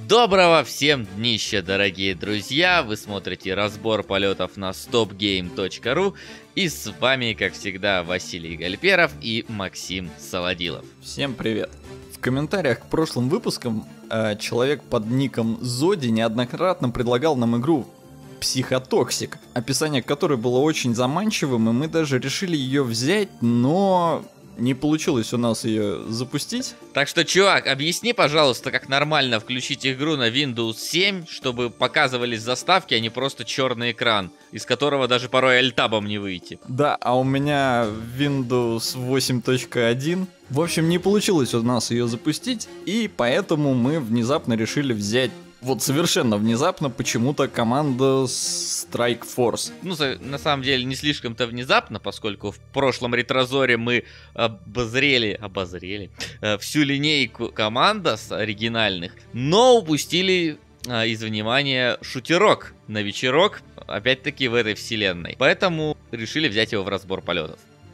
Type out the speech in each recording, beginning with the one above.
Доброго всем днища, дорогие друзья! Вы смотрите разбор полетов на stopgame.ru, и с вами, как всегда, Василий Гальперов и Максим Солодилов. Всем привет! В комментариях к прошлым выпускам человек под ником Зоди неоднократно предлагал нам игру Психотоксик, описание которой было очень заманчивым, и мы даже решили ее взять, но не получилось у нас ее запустить. Так что, чувак, объясни, пожалуйста, как нормально включить игру на Windows 7, чтобы показывались заставки, а не просто черный экран, из которого даже порой альтабом не выйти. Да, а у меня Windows 8.1. В общем, не получилось у нас ее запустить, и поэтому мы внезапно решили взять, вот совершенно внезапно, почему-то команда Strike Force. Ну, на самом деле, не слишком-то внезапно, поскольку в прошлом ретрозоре мы обозрели всю линейку командос оригинальных, но упустили из внимания шутерок на вечерок, опять-таки в этой вселенной. Поэтому решили взять его в разбор полетов.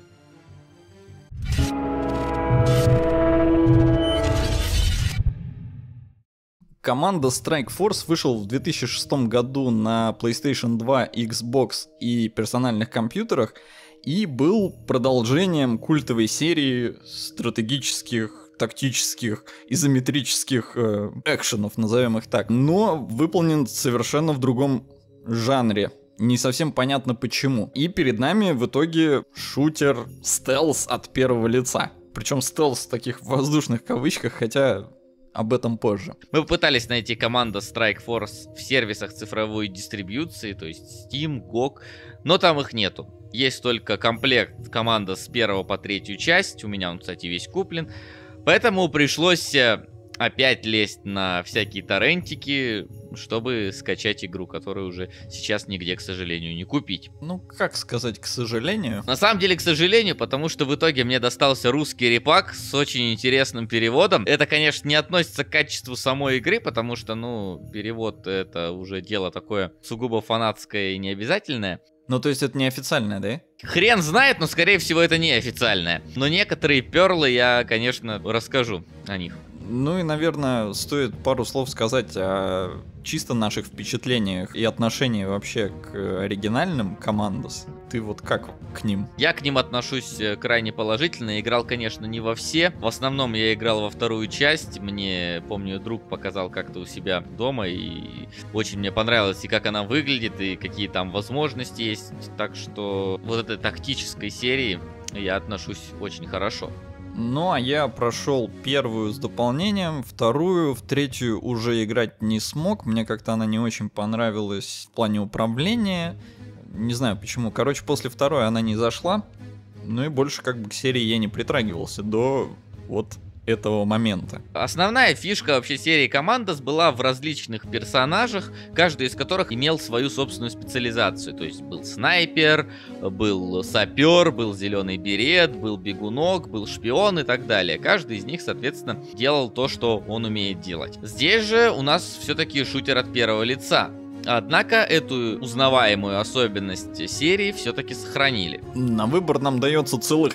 Команда Strike Force вышел в 2006 году на PlayStation 2, Xbox и персональных компьютерах и был продолжением культовой серии стратегических, тактических, изометрических экшенов, назовем их так, но выполнен совершенно в другом жанре. Не совсем понятно почему. И перед нами в итоге шутер стелс от первого лица. Причем стелс в таких воздушных кавычках, хотя об этом позже. Мы попытались найти команду Strike Force в сервисах цифровой дистрибьюции, то есть Steam, GOG, но там их нету. Есть только комплект команда с 1 по 3 часть, у меня он, кстати, весь куплен, поэтому пришлось опять лезть на всякие торрентики, чтобы скачать игру, которую уже сейчас нигде, к сожалению, не купить. Ну, как сказать, к сожалению? На самом деле, к сожалению, потому что в итоге мне достался русский репак с очень интересным переводом. Это, конечно, не относится к качеству самой игры, потому что, перевод это уже дело такое сугубо фанатское и необязательное. Ну, то есть это не официальное, да? Хрен знает, но, скорее всего, это не официальное. Но некоторые перлы я, конечно, расскажу о них. Ну и, наверное, стоит пару слов сказать о чисто наших впечатлениях и отношении вообще к оригинальным командос. Ты вот как к ним? Я к ним отношусь крайне положительно. Играл, конечно, не во все. В основном я играл во вторую часть. Мне, помню, друг показал как-то у себя дома, и очень мне понравилось, и как она выглядит, и какие там возможности есть. Так что вот этой тактической серии я отношусь очень хорошо. Ну, а я прошел первую с дополнением, вторую, в третью уже играть не смог. Мне как-то она не очень понравилась в плане управления. Не знаю почему. Короче, после второй она не зашла. Ну и больше как бы к серии я не притрагивался до вот этого момента. Основная фишка вообще серии Командос была в различных персонажах, каждый из которых имел свою собственную специализацию. То есть был снайпер, был сапер, был зеленый берет, был бегунок, был шпион и так далее. Каждый из них, соответственно, делал то, что он умеет делать. Здесь же у нас все-таки шутер от первого лица. Однако эту узнаваемую особенность серии все-таки сохранили. На выбор нам дается целых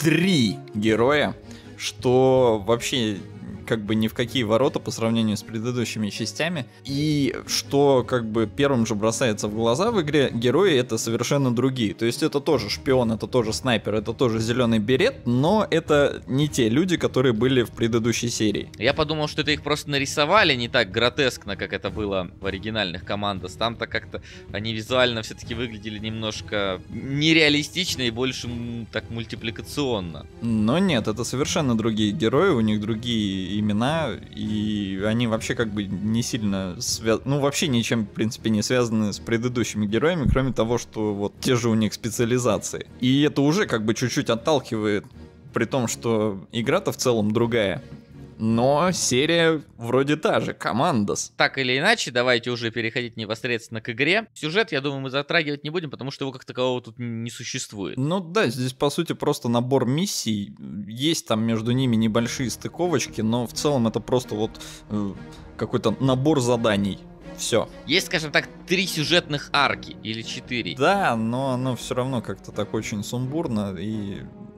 3 героя, что вообще как бы ни в какие ворота по сравнению с предыдущими частями. И что как бы первым же бросается в глаза в игре, герои это совершенно другие. То есть это тоже шпион, это тоже снайпер, это тоже зеленый берет, но это не те люди, которые были в предыдущей серии. Я подумал, что это их просто нарисовали не так гротескно, как это было в оригинальных командах. Там-то как-то они визуально все-таки выглядели немножко нереалистично и больше так мультипликационно. Но нет, это совершенно другие герои, у них другие имена, и они вообще как бы не сильно связаны, вообще ничем, в принципе, не связаны с предыдущими героями, кроме того, что вот те же у них специализации. И это уже как бы чуть-чуть отталкивает, при том, что игра-то в целом другая. Но серия вроде та же, Командос. Так или иначе, давайте уже переходить непосредственно к игре. Сюжет, я думаю, мы затрагивать не будем, потому что его как такового тут не существует. Ну да, здесь по сути просто набор миссий. Есть там между ними небольшие стыковочки, но в целом это просто вот какой-то набор заданий. Все. Есть, скажем так, 3 сюжетных арки или 4. Да, но оно все равно как-то так очень сумбурно и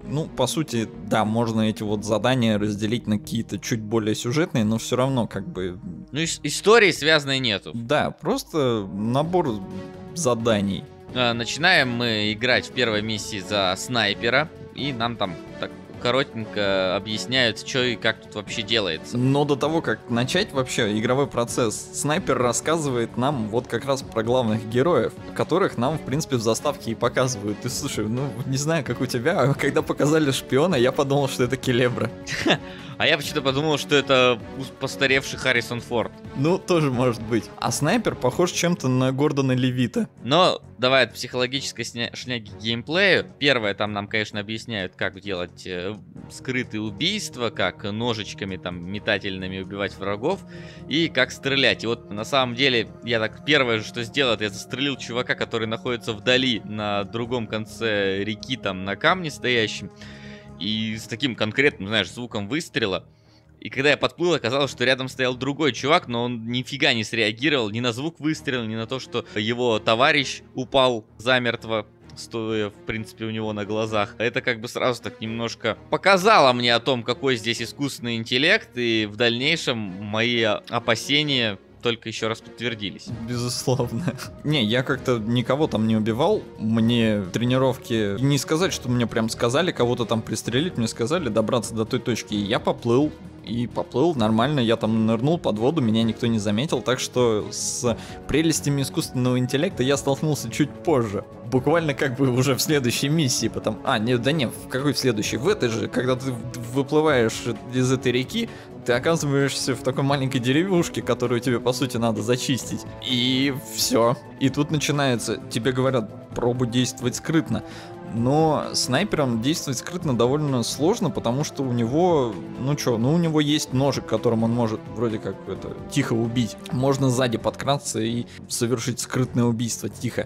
Ну, по сути, да, можно эти вот задания разделить на какие-то чуть более сюжетные, но все равно как бы... Ну, истории связанной нету. Да, просто набор заданий. Начинаем мы играть в первой миссии за снайпера, и нам там так коротенько объясняют, что и как тут вообще делается. Но до того, как начать вообще игровой процесс, снайпер рассказывает нам вот как раз про главных героев, которых нам, в принципе, в заставке и показывают. И слушай, ну, не знаю, как у тебя, а когда показали шпиона, я подумал, что это Келебра. А я почему-то подумал, что это постаревший Харрисон Форд. Ну, тоже может быть. А снайпер похож чем-то на Гордона Левита. Но давай от психологической шняги к геймплею. Первое, там нам, конечно, объясняют, как делать скрытые убийства, как ножичками там метательными убивать врагов и как стрелять. И вот на самом деле я так первое, что сделал, я застрелил чувака, который находится вдали на другом конце реки, там на камне стоящем. И с таким конкретным, знаешь, звуком выстрела. И когда я подплыл, оказалось, что рядом стоял другой чувак, но он нифига не среагировал ни на звук выстрела, ни на то, что его товарищ упал замертво, стоя, в принципе, у него на глазах. Это как бы сразу так немножко показало мне о том, какой здесь искусственный интеллект, и в дальнейшем мои опасения только еще раз подтвердились. Безусловно. Не, я как-то никого там не убивал. Мне тренировки... Не сказать, что мне прям сказали кого-то там пристрелить. Мне сказали добраться до той точки. И я поплыл. И поплыл нормально. Я там нырнул под воду. Меня никто не заметил. Так что с прелестями искусственного интеллекта я столкнулся чуть позже. Буквально как бы уже в следующей миссии. Потом... в какой в следующей? В этой же. Когда ты выплываешь из этой реки, ты оказываешься в такой маленькой деревушке, которую тебе, по сути, надо зачистить. И все. И тут начинается, тебе говорят, пробуй действовать скрытно. Но снайпером действовать скрытно довольно сложно, потому что у него, у него есть ножик, которым он может вроде как тихо убить. Можно сзади подкраться и совершить скрытное убийство тихо.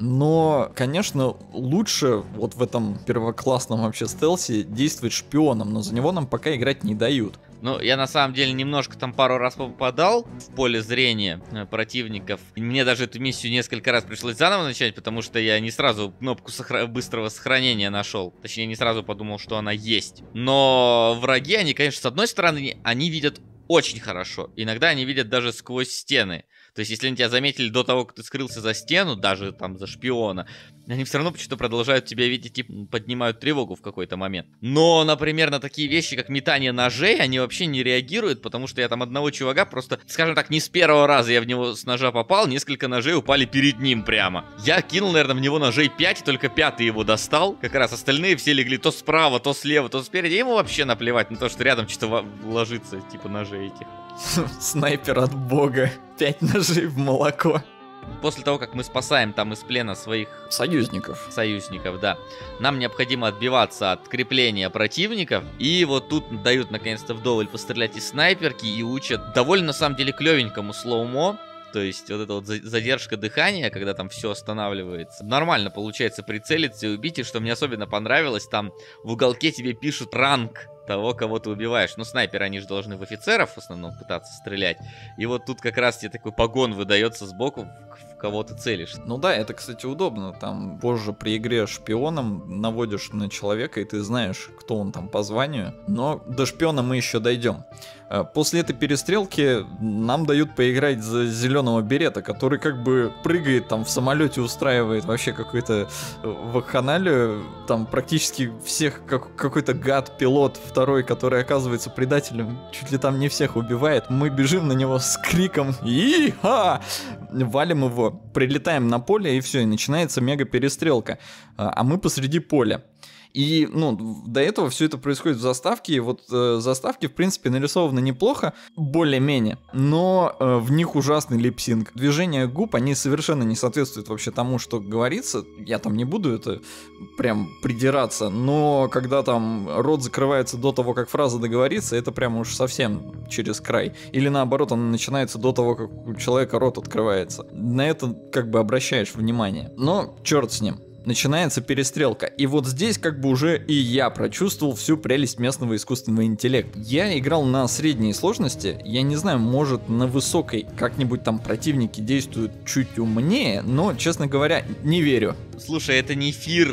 Но, конечно, лучше вот в этом первоклассном вообще стелсе действовать шпионом, но за него нам пока играть не дают. Ну, я на самом деле немножко там пару раз попадал в поле зрения противников. И мне даже эту миссию несколько раз пришлось заново начать, потому что я не сразу кнопку быстрого сохранения нашел. Точнее, не сразу подумал, что она есть. Но враги, они, конечно, с одной стороны, они видят очень хорошо. Иногда они видят даже сквозь стены. То есть, если они тебя заметили до того, как ты скрылся за стену, даже там за шпиона, они все равно почему-то продолжают тебя видеть и поднимают тревогу в какой-то момент. Но, например, на такие вещи, как метание ножей, они вообще не реагируют, потому что я там одного чувака просто, скажем так, не с первого раза я в него с ножа попал, несколько ножей упали перед ним прямо. Я кинул, наверное, в него ножей 5, и только 5-й его достал. Как раз остальные все легли то справа, то слева, то спереди. Ему вообще наплевать на то, что рядом что-то ложится, типа ножей этих. Снайпер от бога. 5 ножей в молоко. После того, как мы спасаем там из плена своих союзников, да, нам необходимо отбиваться от крепления противников. И вот тут дают наконец-то вдоволь пострелять из снайперки и учат довольно, на самом деле, клевенькому слоумо. То есть вот эта вот задержка дыхания, когда там все останавливается. Нормально получается прицелиться и убить. И что мне особенно понравилось, там в уголке тебе пишут ранг того, кого ты убиваешь. Ну, снайперы, они же должны в офицеров в основном пытаться стрелять. И вот тут как раз тебе такой погон выдается сбоку, в кого ты целишь. Ну да, это, кстати, удобно. Там позже при игре шпионом наводишь на человека, и ты знаешь, кто он там по званию. Но до шпиона мы еще дойдем. После этой перестрелки нам дают поиграть за зеленого берета, который как бы прыгает там в самолете, устраивает вообще какой-то вакханалию. Там практически всех, какой-то гад-пилот второй, который оказывается предателем, чуть ли там не всех убивает. Мы бежим на него с криком «И-ха!», валим его, прилетаем на поле, и все, и начинается мега-перестрелка. А мы посреди поля. И, до этого все это происходит в заставке, и вот заставки, в принципе, нарисованы неплохо, более-менее, но в них ужасный липсинг. Движения губ, они совершенно не соответствуют вообще тому, что говорится. Я там не буду это прям придираться, но когда там рот закрывается до того, как фраза договорится, это прям уж совсем через край. Или наоборот, она начинается до того, как у человека рот открывается. На это как бы обращаешь внимание. Но черт с ним. Начинается перестрелка. И вот здесь как бы уже и я прочувствовал всю прелесть местного искусственного интеллекта. Я играл на средней сложности. Я не знаю, может на высокой как-нибудь там противники действуют чуть умнее, но, честно говоря, не верю. Слушай, это не Фир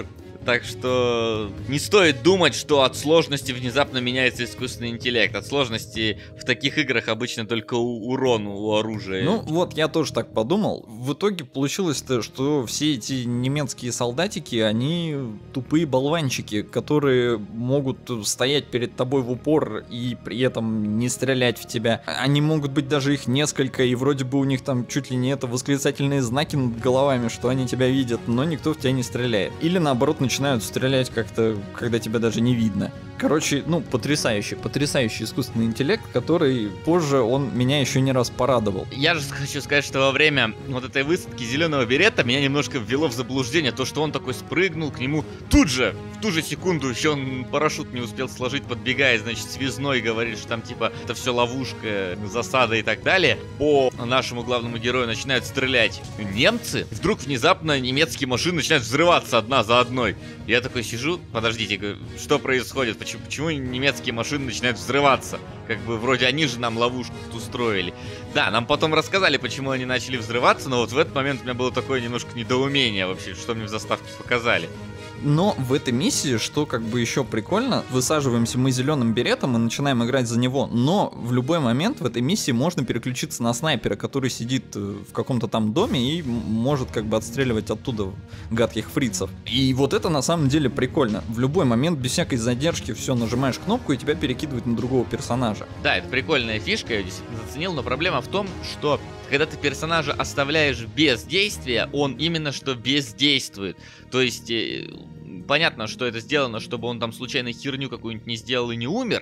Так что не стоит думать, что от сложности внезапно меняется искусственный интеллект. От сложности в таких играх обычно только урон у оружия. Ну вот, я тоже так подумал. В итоге получилось-то, что все эти немецкие солдатики, они тупые болванчики, которые могут стоять перед тобой в упор и при этом не стрелять в тебя. Они могут быть даже их несколько, и вроде бы у них там чуть ли не это восклицательные знаки над головами, что они тебя видят, но никто в тебя не стреляет. Или наоборот начинают стрелять как-то, когда тебя даже не видно. Короче, ну, потрясающий искусственный интеллект, который позже он меня еще не раз порадовал. Я же хочу сказать, что во время вот этой высадки зеленого берета меня немножко ввело в заблуждение то, что он такой спрыгнул к нему тут же, в ту же секунду, еще он парашют не успел сложить, подбегает, значит, связной, говорит, что там типа это все ловушка, засада и так далее. По нашему главному герою начинают стрелять немцы, и вдруг внезапно немецкие машины начинают взрываться одна за одной. Я такой сижу, подождите, что происходит? Почему немецкие машины начинают взрываться? Как бы вроде они же нам ловушку устроили. Да, нам потом рассказали, почему они начали взрываться, но вот в этот момент у меня было такое немножко недоумение вообще, что мне в заставке показали. Но в этой миссии, что как бы еще прикольно, высаживаемся мы зеленым беретом и начинаем играть за него, но в любой момент в этой миссии можно переключиться на снайпера, который сидит в каком-то там доме и может как бы отстреливать оттуда гадких фрицев. И вот это на самом деле прикольно. В любой момент, без всякой задержки, все, нажимаешь кнопку и тебя перекидывает на другого персонажа. Да, это прикольная фишка, я действительно заценил, но проблема в том, что когда ты персонажа оставляешь без действия, он именно что бездействует. То есть понятно, что это сделано, чтобы он там случайно херню какую-нибудь не сделал и не умер,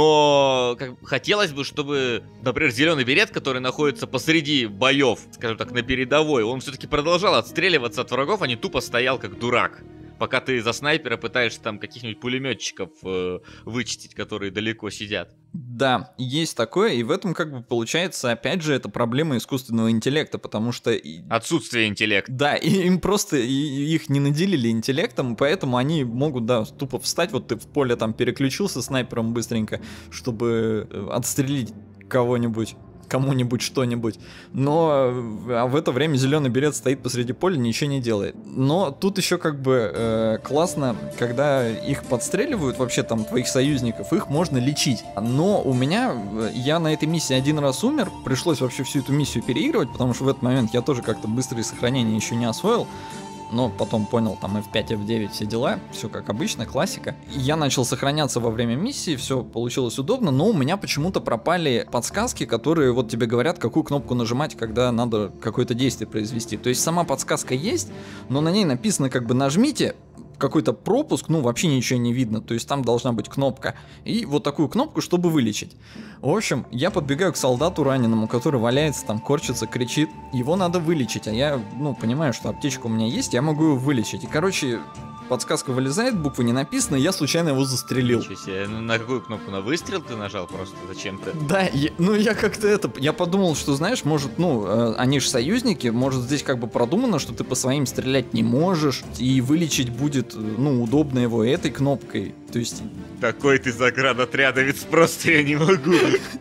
но хотелось бы, чтобы, например, зеленый берет, который находится посреди боев, скажем так, на передовой, он все-таки продолжал отстреливаться от врагов, а не тупо стоял как дурак. Пока ты за снайпера пытаешься там каких-нибудь пулеметчиков вычистить, которые далеко сидят. Да, есть такое, и в этом как бы получается, опять же, это проблема искусственного интеллекта, потому что... Отсутствие интеллекта. Да, и им просто их не наделили интеллектом, поэтому они могут, да, тупо встать, вот ты в поле там переключился снайпером быстренько, чтобы отстрелить кого-нибудь. Кому-нибудь что-нибудь, но в это время зеленый берет стоит посреди поля, ничего не делает. Но тут еще как бы классно, когда их подстреливают, вообще там твоих союзников, их можно лечить. Но у меня, я на этой миссии один раз умер, пришлось вообще всю эту миссию переигрывать, потому что в этот момент я тоже как-то быстрые сохранения еще не освоил. Но потом понял, там F5, F9, все дела, все как обычно, классика. Я начал сохраняться во время миссии, все получилось удобно, но у меня почему-то пропали подсказки, которые вот тебе говорят, какую кнопку нажимать, когда надо какое-то действие произвести. То есть сама подсказка есть, но на ней написано как бы нажмите, какой-то пропуск, ну вообще ничего не видно, то есть там должна быть кнопка, и вот такую кнопку, чтобы вылечить. В общем, я подбегаю к солдату раненому, который валяется там, корчится, кричит, его надо вылечить, а я, ну, понимаю, что аптечка у меня есть, я могу его вылечить, и, короче, подсказка вылезает, буквы не написано, и я случайно его застрелил. Ничего себе. На какую кнопку? На выстрел ты нажал просто зачем-то? Да, я как-то я подумал, что, знаешь, может, они же союзники, может, здесь как бы продумано, что ты по своим стрелять не можешь, и вылечить будет, удобно его этой кнопкой, то есть... Такой ты заградотрядовец, просто я не могу.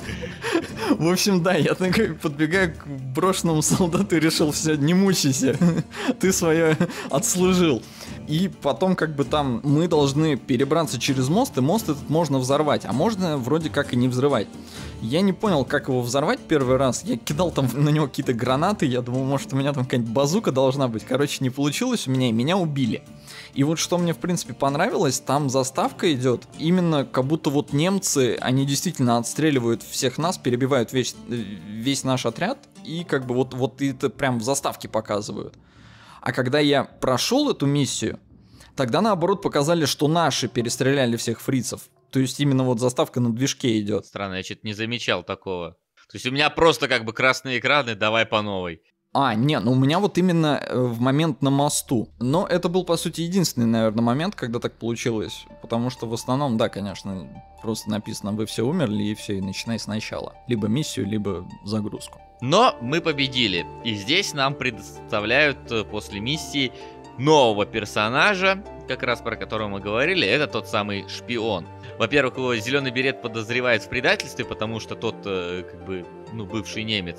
В общем, да, я такой подбегаю к брошенному солдату и решил, все, не мучайся, ты свое отслужил. И потом как бы там мы должны перебраться через мост, и мост этот можно взорвать, а можно вроде как и не взрывать. Я не понял, как его взорвать первый раз, я кидал там на него какие-то гранаты, я думал, может у меня там какая-нибудь базука должна быть, короче, не получилось у меня, и меня убили. И вот что мне в принципе понравилось, там заставка идет, именно как будто вот немцы, они действительно отстреливают всех нас, перебивают весь наш отряд, и как бы вот это прям в заставке показывают. А когда я прошел эту миссию, тогда наоборот показали, что наши перестреляли всех фрицев. То есть именно вот заставка на движке идет. Странно, я что-то не замечал такого. То есть у меня просто как бы красные экраны, давай по новой. У меня вот именно в момент на мосту. Но это был, по сути, единственный, наверное, момент, когда так получилось. Потому что в основном, да, конечно, просто написано, вы все умерли, и все, и начинай сначала. Либо миссию, либо загрузку. Но мы победили. И здесь нам предоставляют после миссии нового персонажа, как раз про которого мы говорили, это тот самый шпион. Во-первых, его зеленый берет подозревает в предательстве, потому что тот, бывший немец,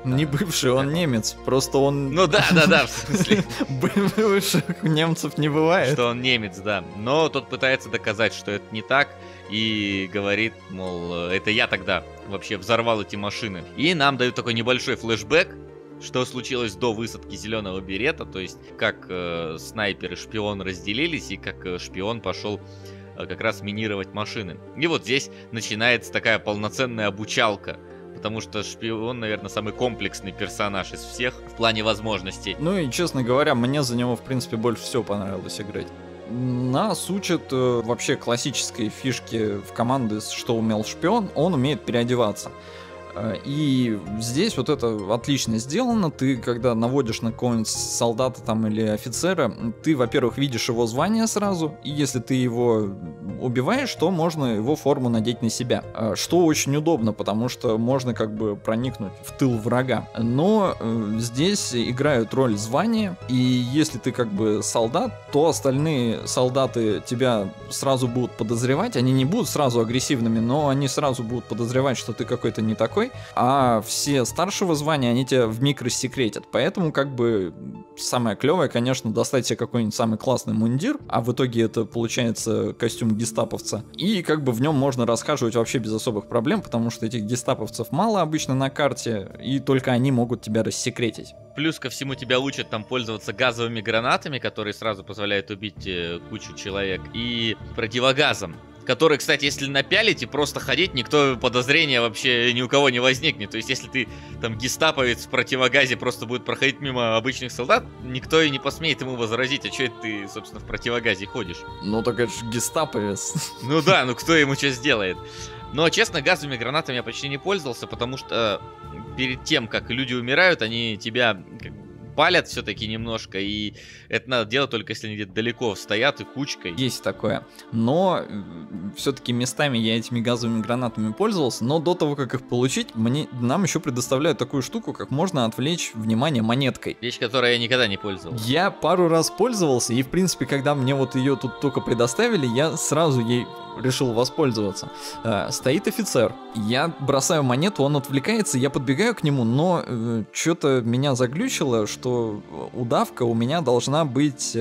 Не бывший, он немец, просто он... Ну да, в смысле. Бывших немцев не бывает. Что он немец, да. Но тот пытается доказать, что это не так, и говорит, мол, это я тогда вообще взорвал эти машины. И нам дают такой небольшой флешбэк, что случилось до высадки зеленого берета, то есть как снайпер и шпион разделились, и как шпион пошел как раз минировать машины. И вот здесь начинается такая полноценная обучалка, потому что шпион, наверное, самый комплексный персонаж из всех в плане возможностей. Ну и, честно говоря, мне за него, в принципе, больше всего понравилось играть. Нас учат вообще классической фишки в команде, что умел шпион, он умеет переодеваться. И здесь вот это отлично сделано. Ты, когда наводишь на какого-нибудь солдата там или офицера, ты, во-первых, видишь его звание сразу, и если ты его убиваешь, то можно его форму надеть на себя. Что очень удобно, потому что можно как бы проникнуть в тыл врага. Но здесь играют роль звания, и если ты как бы солдат, то остальные солдаты тебя сразу будут подозревать. Они не будут сразу агрессивными, но они сразу будут подозревать, что ты какой-то не такой. А все старшего звания, они тебя вмиг рассекретят. Поэтому как бы самое клевое, конечно, достать себе какой-нибудь самый классный мундир, а в итоге это получается костюм гестаповца. И как бы в нем можно расхаживать вообще без особых проблем, потому что этих гестаповцев мало обычно на карте, и только они могут тебя рассекретить. Плюс ко всему тебя учат там пользоваться газовыми гранатами, которые сразу позволяют убить кучу человек, и противогазом, который, кстати, если напялить и просто ходить, никто подозрения вообще ни у кого не возникнет. То есть, если ты там гестаповец в противогазе просто будет проходить мимо обычных солдат, никто и не посмеет ему возразить, а что это ты, собственно, в противогазе ходишь? Ну так это же гестаповец. Ну да, ну кто ему что сделает? Но, честно, газовыми гранатами я почти не пользовался, потому что перед тем, как люди умирают, они тебя палят все-таки немножко, и это надо делать только если они где-то далеко стоят и кучкой. Есть такое. Но все-таки местами я этими газовыми гранатами пользовался, но до того, как их получить, нам еще предоставляют такую штуку, как можно отвлечь внимание монеткой. Вещь, которой я никогда не пользовался. Я пару раз пользовался, и в принципе, когда мне вот ее тут только предоставили, я сразу ей решил воспользоваться. Стоит офицер, я бросаю монету, он отвлекается, я подбегаю к нему, но что-то меня заглючило, что удавка у меня должна быть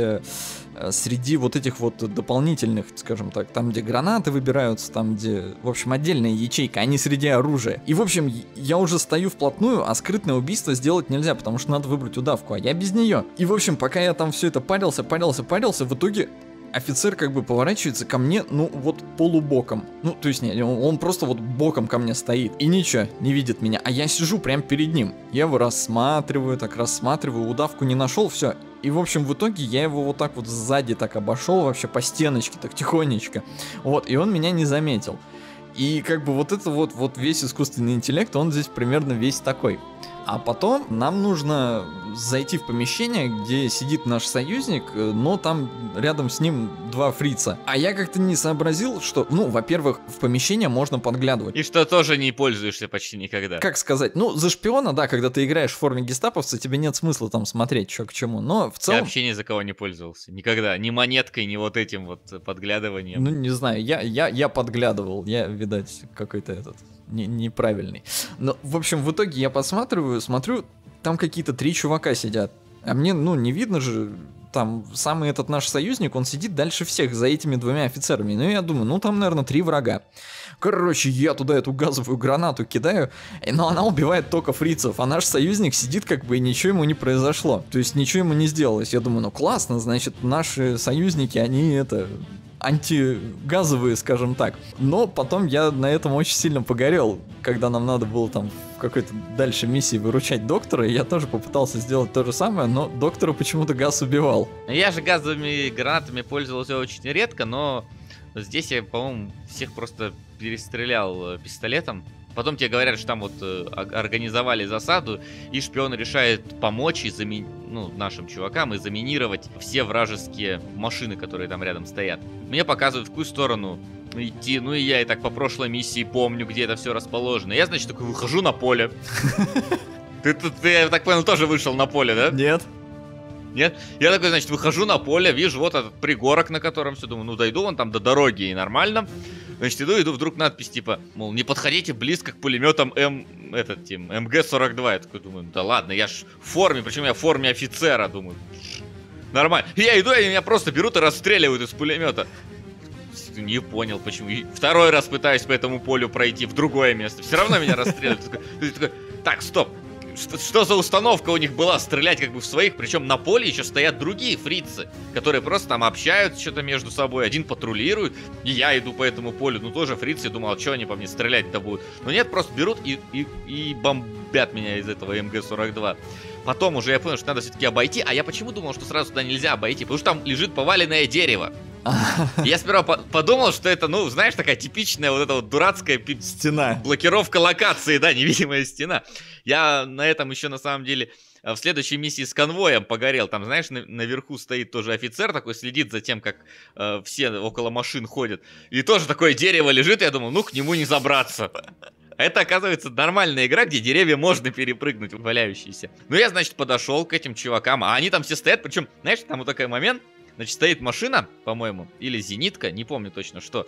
среди вот этих вот дополнительных, скажем так, там, где гранаты выбираются, там, где, в общем, отдельная ячейка, а не среди оружия. И, в общем, я уже стою вплотную, а скрытное убийство сделать нельзя, потому что надо выбрать удавку, а я без нее. И, в общем, пока я там все это парился, в итоге офицер как бы поворачивается ко мне, ну вот полубоком. Ну, то есть, нет, он просто вот боком ко мне стоит. И ничего, не видит меня. А я сижу прямо перед ним. Я его рассматриваю, удавку не нашел, все. И, в общем, в итоге я его вот так вот сзади так обошел, вообще по стеночке, так тихонечко. Вот, и он меня не заметил. И как бы вот это вот весь искусственный интеллект, он здесь примерно весь такой. А потом нам нужно зайти в помещение, где сидит наш союзник, но там рядом с ним два фрица. А я как-то не сообразил, что, ну, во-первых, в помещение можно подглядывать. И что тоже не пользуешься почти никогда. Как сказать? Ну, за шпиона, да, когда ты играешь в форме гестаповца, тебе нет смысла там смотреть, что к чему. Но в целом... Я вообще ни за кого не пользовался. Никогда. Ни монеткой, ни вот этим вот подглядыванием. Ну, не знаю, я подглядывал. Я, видать, какой-то этот... неправильный. Но, в общем, в итоге я смотрю, там какие-то 3 чувака сидят. А мне, ну, не видно же, там самый этот наш союзник, он сидит дальше всех за этими 2 офицерами. Ну, я думаю, ну, там, наверное, 3 врага. Короче, я туда эту газовую гранату кидаю, но она убивает только фрицев, а наш союзник сидит как бы и ничего ему не произошло. То есть ничего ему не сделалось. Я думаю, ну, классно, значит, наши союзники, они антигазовые, скажем так. Но потом я на этом очень сильно погорел, когда нам надо было там в какой-то дальше миссии выручать доктора, и я тоже попытался сделать то же самое, но доктора почему-то газ убивал. Я же газовыми гранатами пользовался очень редко, но здесь я, по-моему, всех просто перестрелял пистолетом. Потом тебе говорят, что там вот организовали засаду, и шпион решает помочь и нашим чувакам и заминировать все вражеские машины, которые там рядом стоят. Мне показывают, в какую сторону идти, ну и я и так по прошлой миссии помню, где это все расположено. Я, значит, такой выхожу на поле. Ты, я так понял, тоже вышел на поле, да? Нет. Нет? Я такой, значит, выхожу на поле, вижу вот этот пригорок, на котором все, думаю, ну дойду вон там до дороги и нормально. Значит, иду, вдруг надпись типа, мол, не подходите близко к пулеметам МГ-42. Я такой думаю, да ладно, я ж в форме, причем я в форме офицера, думаю. Нормально. И я иду, и меня просто берут и расстреливают из пулемета. Не понял, почему. И второй раз пытаюсь по этому полю пройти в другое место. Все равно меня расстреливают. Так, стоп. Что за установка у них была стрелять как бы в своих? Причем на поле еще стоят другие фрицы, которые просто там общаются что-то между собой. Один патрулирует, и я иду по этому полю. Ну тоже фрицы, я думал, а что они по мне стрелять-то будут? Но нет, просто берут и бомбят меня из этого МГ-42. Потом уже я понял, что надо все-таки обойти. А я почему думал, что сразу туда нельзя обойти? Потому что там лежит поваленное дерево. Я сперва подумал, что это, ну, знаешь, такая типичная вот эта вот дурацкая стена. Блокировка локации, да, невидимая стена. Я на этом еще, на самом деле, в следующей миссии с конвоем погорел. Там, знаешь, наверху стоит тоже офицер такой, следит за тем, как все около машин ходят. И тоже такое дерево лежит, я думал, ну, к нему не забраться. Это, оказывается, нормальная игра, где деревья можно перепрыгнуть, валяющиеся. Ну, я, значит, подошел к этим чувакам, а они там все стоят, причем, знаешь, там вот такой момент. Значит, стоит машина, по-моему, или зенитка, не помню точно что.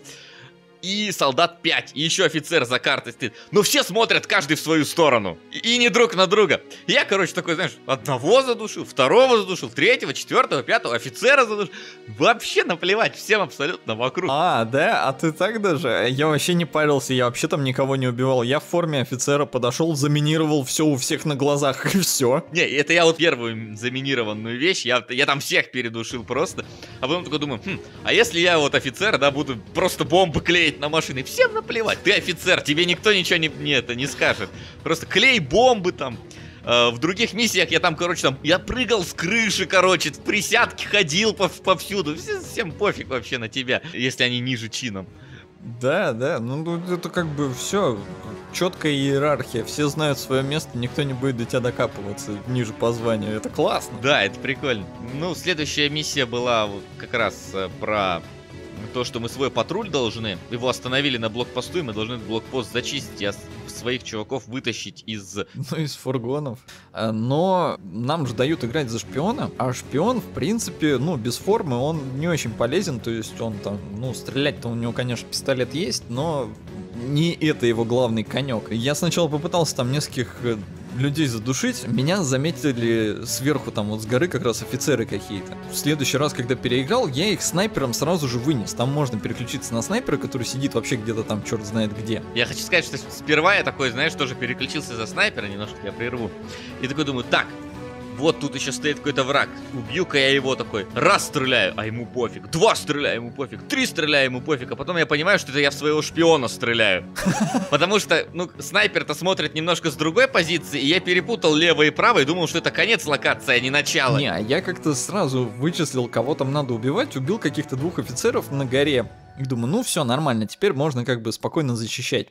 И солдат 5, и еще офицер за картой стоит. Но все смотрят каждый в свою сторону. И не друг на друга. Я, короче, такой, знаешь, одного задушил, второго задушил, третьего, четвертого, пятого, офицера задушил. Вообще наплевать всем абсолютно вокруг. А, да? А ты так даже? Я вообще не парился, я вообще там никого не убивал. Я в форме офицера подошел, заминировал все у всех на глазах, и все. Не, это я вот первую заминированную вещь, я там всех передушил просто. А потом такой думаю, а если я вот офицер, да, буду просто бомбы клеить на машины, всем наплевать. Ты офицер, тебе никто ничего не скажет. Просто клей бомбы там. В других миссиях я там, короче, я прыгал с крыши, короче, в присядке ходил повсюду. Всем пофиг вообще на тебя, если они ниже чином. Да, ну это как бы все, четкая иерархия, все знают свое место, никто не будет до тебя докапываться ниже по званию, это классно. Да, это прикольно. Ну, следующая миссия была вот как раз про то, что мы свой патруль должны, его остановили на блокпосту, и мы должны этот блокпост зачистить и своих чуваков вытащить из... Ну, из фургонов. Но нам же дают играть за шпиона, а шпион, в принципе, ну, без формы он не очень полезен, то есть он там, ну, стрелять-то у него, конечно, пистолет есть, но не это его главный конек. Я сначала попытался там нескольких людей задушить, меня заметили сверху, там вот с горы как раз офицеры какие-то. В следующий раз, когда переиграл, я их снайпером сразу же вынес. Там можно переключиться на снайпера, который сидит вообще где-то там черт знает где. Я хочу сказать, что сперва я такой, знаешь, тоже переключился за снайпера, немножко я прерву. И такой думаю, так, вот тут еще стоит какой-то враг. Убью-ка я его такой. Раз стреляю, а ему пофиг. 2 стреляю, ему пофиг. 3 стреляю, ему пофиг. А потом я понимаю, что это я в своего шпиона стреляю. Потому что, ну, снайпер-то смотрит немножко с другой позиции, и я перепутал лево и право и думал, что это конец локации, а не начало. Не, я как-то сразу вычислил, кого там надо убивать. Убил каких-то 2 офицеров на горе. И думаю, ну все, нормально, теперь можно как бы спокойно защищать.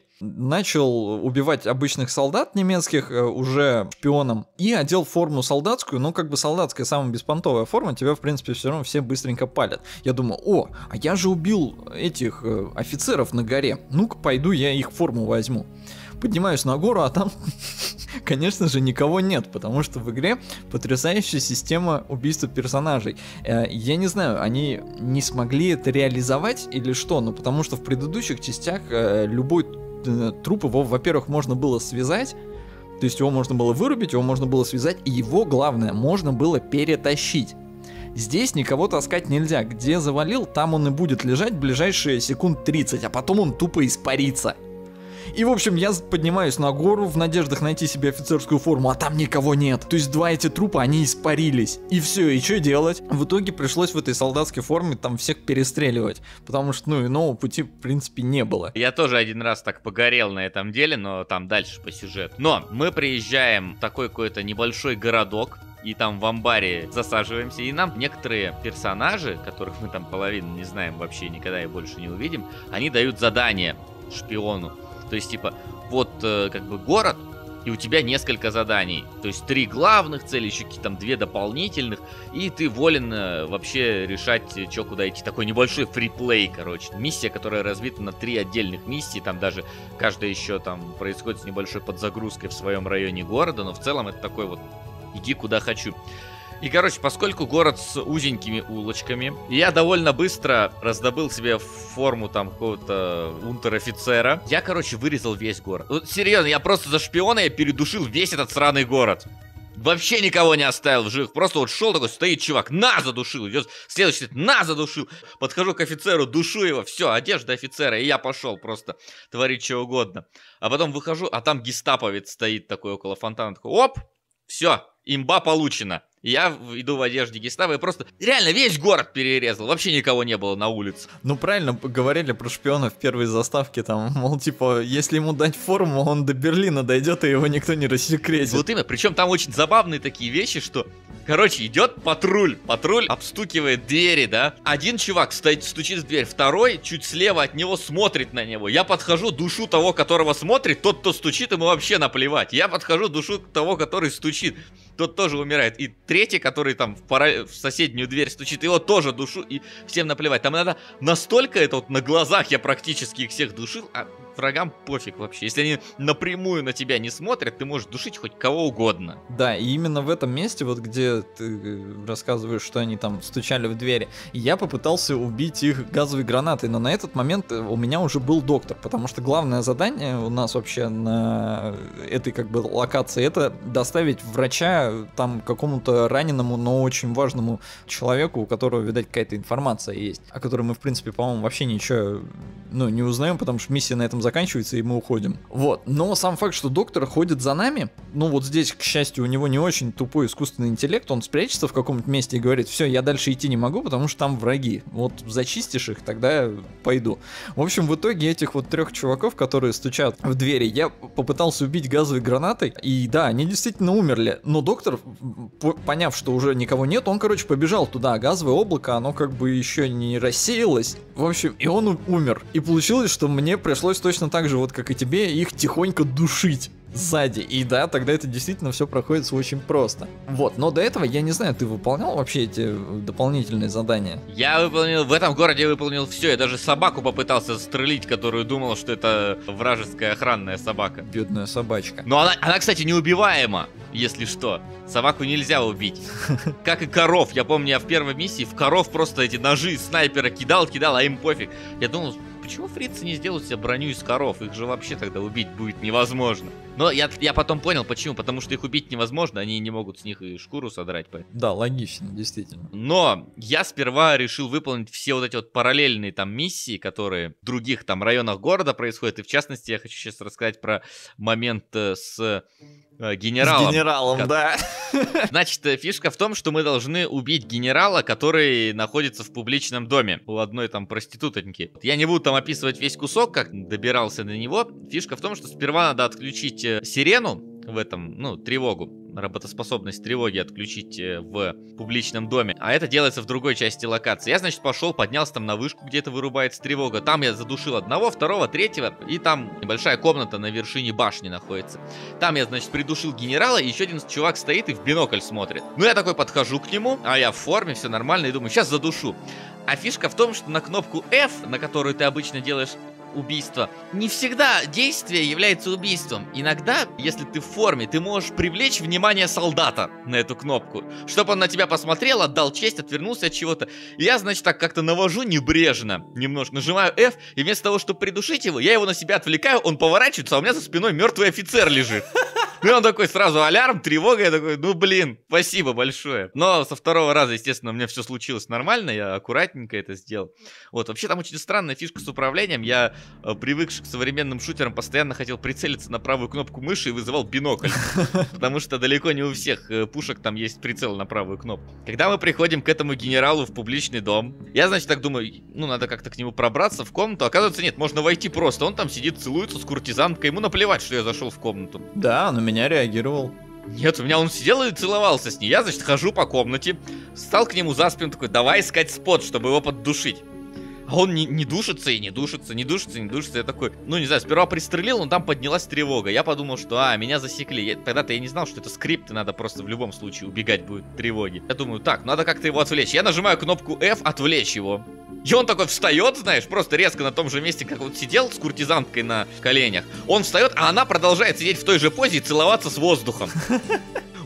Начал убивать обычных солдат немецких уже шпионом и одел форму солдатскую, ну как бы солдатская самая беспонтовая форма, тебя в принципе все равно все быстренько палят. Я думаю, а я же убил этих офицеров на горе, ну-ка пойду я их форму возьму. Поднимаюсь на гору, а там, конечно же, никого нет, потому что в игре потрясающая система убийства персонажей. Я не знаю, они не смогли это реализовать или что, но потому что в предыдущих частях любой труп его, во-первых, можно было связать, то есть его можно было вырубить, его можно было связать, и его, главное, можно было перетащить. Здесь никого таскать нельзя, где завалил, там он и будет лежать ближайшие секунд 30, а потом он тупо испарится. И, в общем, я поднимаюсь на гору в надеждах найти себе офицерскую форму, а там никого нет. То есть 2 эти трупа, они испарились. И все, и что делать? В итоге пришлось в этой солдатской форме там всех перестреливать. Потому что, ну, иного пути, в принципе, не было. Я тоже один раз так погорел на этом деле, но там дальше по сюжету. Но мы приезжаем в такой какой-то небольшой городок, и там в амбаре засаживаемся, и нам некоторые персонажи, которых мы там половину не знаем вообще, никогда и больше не увидим, они дают задание шпиону. То есть, типа, вот как бы город, и у тебя несколько заданий. То есть 3 главных цели, еще какие-то там 2 дополнительных, и ты волен вообще решать, что куда идти. Такой небольшой фриплей, короче. Миссия, которая разбита на 3 отдельных миссии, там даже каждая еще там происходит с небольшой подзагрузкой в своем районе города, но в целом это такой вот иди куда хочу. И, короче, поскольку город с узенькими улочками, я довольно быстро раздобыл себе форму там какого-то унтер-офицера. Я, короче, вырезал весь город. Вот, серьезно, я просто за шпиона я передушил весь этот сраный город. Вообще никого не оставил в живых. Просто вот шел такой, стоит чувак, на, задушил. Идет следующий, на, задушил. Подхожу к офицеру, душу его. Все, одежда офицера. И я пошел просто творить что угодно. А потом выхожу, а там гестаповец стоит такой около фонтана. Такой, оп, все, имба получена. Я иду в одежде гестапо и просто реально весь город перерезал. Вообще никого не было на улице. Ну правильно говорили про шпиона в первой заставке, там, мол, типа, если ему дать форму, он до Берлина дойдет, и его никто не рассекретит. Вот именно, причем там очень забавные такие вещи, что, короче, идет патруль обстукивает двери, да. Один чувак стоит, стучит в дверь, второй чуть слева от него смотрит на него. Я подхожу, душу того, которого смотрит, тот, кто стучит, ему вообще наплевать. Я подхожу, душу того, который стучит, тот тоже умирает. И третий, который там в соседнюю дверь стучит, его тоже душу, и всем наплевать. Там иногда настолько это вот на глазах я практически их всех душил, а врагам пофиг вообще. Если они напрямую на тебя не смотрят, ты можешь душить хоть кого угодно. Да, и именно в этом месте, вот где ты рассказываешь, что они там стучали в двери, я попытался убить их газовой гранатой, но на этот момент у меня уже был доктор, потому что главное задание у нас вообще на этой как бы локации — это доставить врача там какому-то раненому, но очень важному человеку, у которого, видать, какая-то информация есть, о которой мы, в принципе, по-моему, вообще ничего, не узнаем, потому что миссия на этом заканчивается, и мы уходим. Вот. Но сам факт, что доктор ходит за нами, вот здесь, к счастью, у него не очень тупой искусственный интеллект, он спрячется в каком-то месте и говорит: все, я дальше идти не могу, потому что там враги. Вот зачистишь их, тогда пойду. В общем, в итоге этих вот 3 чуваков, которые стучат в двери, я попытался убить газовой гранатой, и да, они действительно умерли. Но доктор, поняв, что уже никого нет, он, короче, побежал туда. Газовое облако, оно как бы еще не рассеялось. В общем, и он умер. И получилось, что мне пришлось точно так же, вот как и тебе, их тихонько душить сзади. И да, тогда это действительно все проходит очень просто. Вот, но до этого, я не знаю, ты выполнял вообще эти дополнительные задания? Я выполнил, в этом городе выполнил все. Я даже собаку попытался застрелить, которую думал, что это вражеская охранная собака. Бедная собачка. Но она, кстати, неубиваема, если что. Собаку нельзя убить. Как и коров. Я помню, я в первой миссии в коров просто эти ножи снайпера кидал, а им пофиг. Я думал, почему фрицы не сделают себе броню из коров? Их же вообще тогда убить будет невозможно. Но я потом понял, почему. Потому что их убить невозможно, они не могут с них и шкуру содрать. Да, логично, действительно. Но я сперва решил выполнить все вот эти вот параллельные там миссии, которые в других там районах города происходят. И в частности, я хочу сейчас рассказать про момент с генералом. С генералом, да. Значит, фишка в том, что мы должны убить генерала, который находится в публичном доме у одной там проститутоньки. Я не буду там описывать весь кусок, как добирался до него. Фишка в том, что сперва надо отключить сирену в этом, тревогу. Работоспособность тревоги отключить в публичном доме. А это делается в другой части локации. Я, значит, пошел, поднялся там на вышку, где-то вырубается тревога. Там я задушил одного, второго, третьего. И там небольшая комната на вершине башни находится. Там я, значит, придушил генерала, и еще один чувак стоит и в бинокль смотрит. Я такой подхожу к нему, а я в форме, все нормально, и думаю, сейчас задушу. А фишка в том, что на кнопку F, на которую ты обычно делаешь убийство, не всегда действие является убийством. Иногда, если ты в форме, ты можешь привлечь внимание солдата на эту кнопку, чтобы он на тебя посмотрел, отдал честь, отвернулся от чего-то. И я, значит, так как-то навожу небрежно, немножко нажимаю F, и вместо того, чтобы придушить его, я его на себя отвлекаю, он поворачивается, а у меня за спиной мертвый офицер лежит. И он такой сразу алярм, тревога, я такой, спасибо большое. Но со второго раза, естественно, у меня все случилось нормально, я аккуратненько это сделал. Вот, вообще там очень странная фишка с управлением. Я, привыкший к современным шутерам, постоянно хотел прицелиться на правую кнопку мыши и вызывал бинокль. Потому что далеко не у всех пушек там есть прицел на правую кнопку. Когда мы приходим к этому генералу в публичный дом, я, значит, так думаю, надо как-то к нему пробраться в комнату. Оказывается, нет, можно войти просто. Он там сидит, целуется с куртизанкой, ему наплевать, что я зашел в комнату. Да, на меня реагировал. Нет, у меня он сидел и целовался с ней. Я, значит, хожу по комнате, встал к нему за спину, такой, давай искать спот, чтобы его поддушить. А он не душится и не душится, не душится, не душится. Я такой, не знаю, сперва пристрелил, но там поднялась тревога. Я подумал, что, меня засекли. Тогда-то я не знал, что это скрипт, и надо просто в любом случае убегать будет тревоги. Я думаю, так, надо как-то его отвлечь. Я нажимаю кнопку F, отвлечь его. И он такой встает, знаешь, просто резко на том же месте, как вот сидел с куртизанкой на коленях. Он встает, а она продолжает сидеть в той же позе и целоваться с воздухом.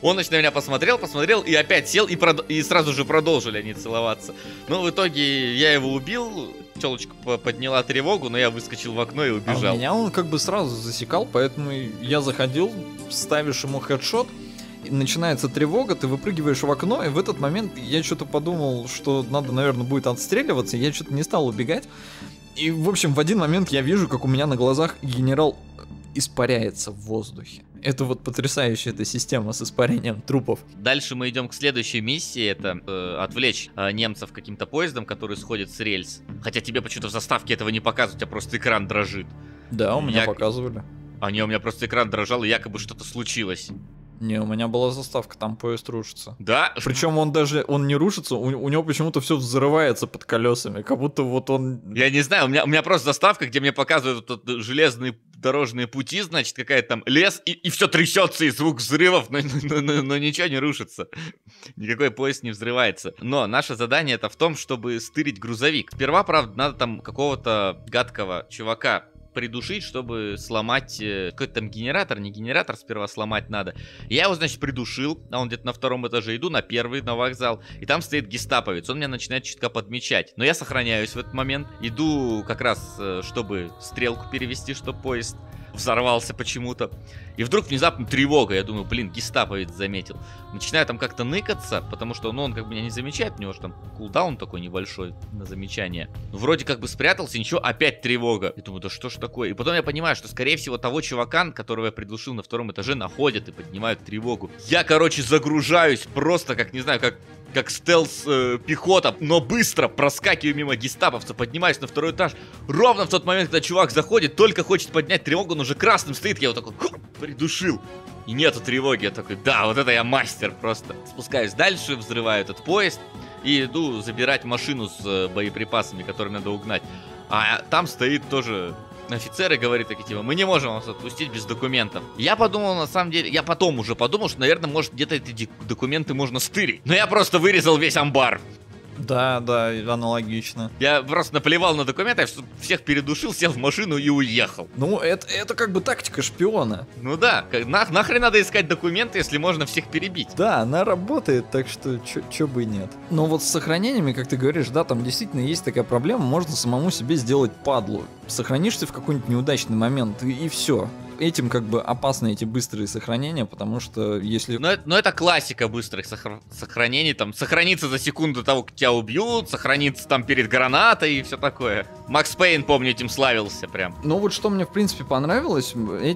Он, значит, на меня посмотрел, и опять сел, и сразу же продолжили они целоваться. Но в итоге я его убил, телочка подняла тревогу, но я выскочил в окно и убежал. А меня он как бы сразу засекал, поэтому я заходил, ставишь ему хедшот, и начинается тревога, ты выпрыгиваешь в окно, и в этот момент я что-то подумал, что надо, наверное, будет отстреливаться, я что-то не стал убегать. И, в общем, в один момент я вижу, как у меня на глазах генерал испаряется в воздухе. Это вот потрясающая эта система с испарением трупов. Дальше мы идем к следующей миссии. Это отвлечь немцев каким-то поездом, который сходит с рельс. Хотя тебе почему-то в заставке этого не показывают, у тебя просто экран дрожит. Да, у меня показывали. У меня просто экран дрожал, и якобы что-то случилось. Не, у меня была заставка, там поезд рушится. Да? Причем он не рушится, у него почему-то все взрывается под колесами, как будто вот он... Я не знаю, у меня просто заставка, где мне показывают тут железные дорожные пути, значит, какая-то там лес, и все трясется, и звук взрывов, но ничего не рушится. Никакой поезд не взрывается. Но наше задание это в том, чтобы стырить грузовик. Сперва, правда, надо там какого-то гадкого чувака придушить, чтобы сломать какой-то там генератор, не генератор сперва сломать надо. Я его, значит, придушил, а он где-то на втором этаже, иду на первый, на вокзал, и там стоит гестаповец, он меня начинает чутка подмечать. Но я сохраняюсь в этот момент, иду как раз, чтобы стрелку перевести, чтобы поезд взорвался почему-то. И вдруг внезапно тревога. Я думаю, блин, гестаповец заметил. Начинаю там как-то ныкаться, потому что он как бы меня не замечает. У него же там кулдаун такой небольшой на замечание. Вроде как бы спрятался, ничего, опять тревога. Я думаю, да что ж такое? И потом я понимаю, что скорее всего того чувака, которого я придушил на втором этаже, находят и поднимают тревогу. Я, короче, загружаюсь просто как, не знаю, как стелс-пехота, но быстро проскакиваю мимо гестаповца, поднимаюсь на второй этаж. Ровно в тот момент, когда чувак заходит, только хочет поднять тревогу, он уже красным стоит, я вот такой придушил. И нету тревоги, я такой, да, вот это я мастер просто. Спускаюсь дальше, взрываю этот поезд и иду забирать машину с боеприпасами, которые надо угнать. А там стоит тоже... офицер и говорит такие, типа, мы не можем вас отпустить без документов. Я подумал, на самом деле, я потом уже подумал, что, наверное, может, где-то эти документы можно стырить. Но я просто вырезал весь амбар. Да, аналогично. Я просто наплевал на документы, я всех передушил, сел в машину и уехал. Ну, это как бы тактика шпиона. Ну да, нахрен надо искать документы, если можно всех перебить. Да, она работает, так что чё бы и нет. Но вот с сохранениями, как ты говоришь, да, там действительно есть такая проблема, можно самому себе сделать падлу. Сохранишься в какой-нибудь неудачный момент, и все. Этим как бы опасны эти быстрые сохранения, потому что если... Но это классика быстрых сохранений, там, сохраниться за секунду до того, как тебя убьют, сохраниться там перед гранатой и все такое. Макс Пейн, помню, этим славился прям. Ну вот что мне в принципе понравилось,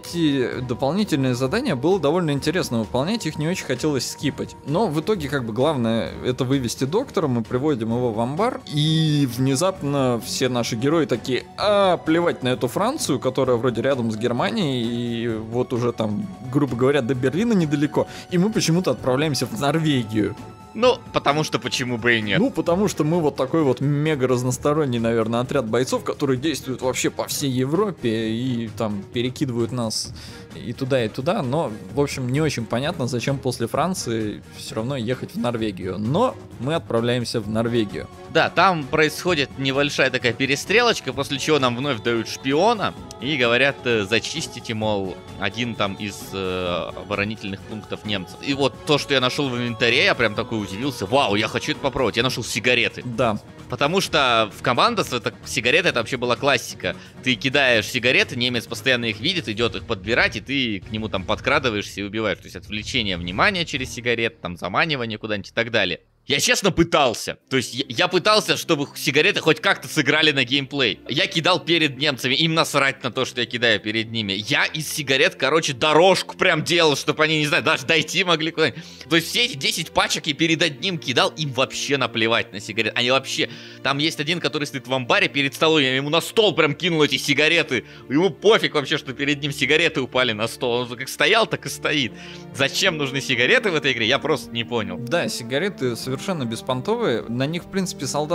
эти дополнительные задания было довольно интересно выполнять, их не очень хотелось скипать. Но в итоге как бы главное это вывести доктора, мы приводим его в амбар, и внезапно все наши герои такие, плевать на эту Францию, которая вроде рядом с Германией, и вот уже там, грубо говоря, до Берлина недалеко, и мы почему-то отправляемся в Норвегию. Ну, потому что почему бы и нет. Ну, потому что мы вот такой вот мега разносторонний, наверное, отряд бойцов, которые действуют вообще по всей Европе и там перекидывают нас и туда, но, в общем, не очень понятно, зачем после Франции все равно ехать в Норвегию. Но мы отправляемся в Норвегию. Да, там происходит небольшая такая перестрелочка, после чего нам вновь дают шпиона и говорят, зачистите, мол, один там из оборонительных пунктов немцев. И вот то, что я нашел в инвентаре, я прям такой удивился. Вау, я хочу это попробовать. Я нашел сигареты. Да. Потому что в Командос сигареты это вообще была классика. Ты кидаешь сигареты, немец постоянно их видит, идет их подбирать, и ты к нему там подкрадываешься и убиваешь. То есть отвлечение внимания через сигарет, там заманивание куда-нибудь и так далее. Я честно пытался. То есть я пытался, чтобы сигареты хоть как-то сыграли на геймплей. Я кидал перед немцами, им насрать на то, что я кидаю перед ними. Я из сигарет, короче, дорожку прям делал, чтобы они, не знаю, даже дойти могли куда-нибудь. То есть все эти 10 пачек я перед одним кидал, им вообще наплевать на сигареты. Они вообще... Там есть один, который стоит в амбаре перед столом, я ему на стол прям кинул эти сигареты. Ему пофиг вообще, что перед ним сигареты упали на стол. Он как стоял, так и стоит. Зачем нужны сигареты в этой игре, я просто не понял. Да, сигареты совершенно беспонтовые. На них, в принципе, солдаты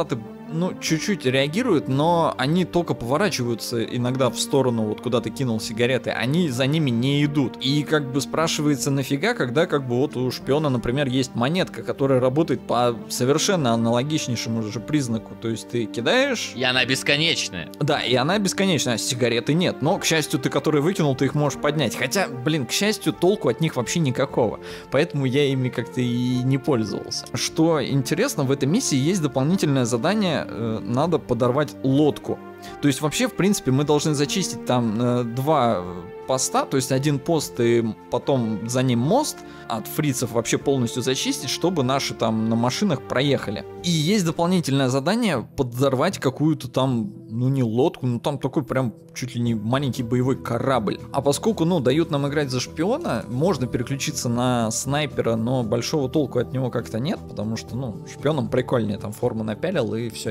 чуть-чуть реагируют, но они только поворачиваются иногда в сторону, вот куда ты кинул сигареты, они за ними не идут. И как бы спрашивается, нафига, когда как бы вот у шпиона, например, есть монетка, которая работает по совершенно аналогичнейшему же признаку. То есть ты кидаешь... И она бесконечная. Да, и она бесконечная, а сигареты нет. Но, к счастью, ты, которые выкинул, ты их можешь поднять. Хотя, к счастью, толку от них вообще никакого. Поэтому я ими как-то и не пользовался. Что интересно, в этой миссии есть дополнительное задание, надо подорвать лодку. То есть вообще, в принципе, мы должны зачистить там 2 поста, то есть один пост и потом за ним мост от фрицев вообще полностью зачистить, чтобы наши там на машинах проехали. И есть дополнительное задание подорвать какую-то там, не лодку, там такой прям чуть ли не маленький боевой корабль. А поскольку, дают нам играть за шпиона, можно переключиться на снайпера, но большого толку от него как-то нет, потому что, шпионом прикольнее, там форму напялил и все,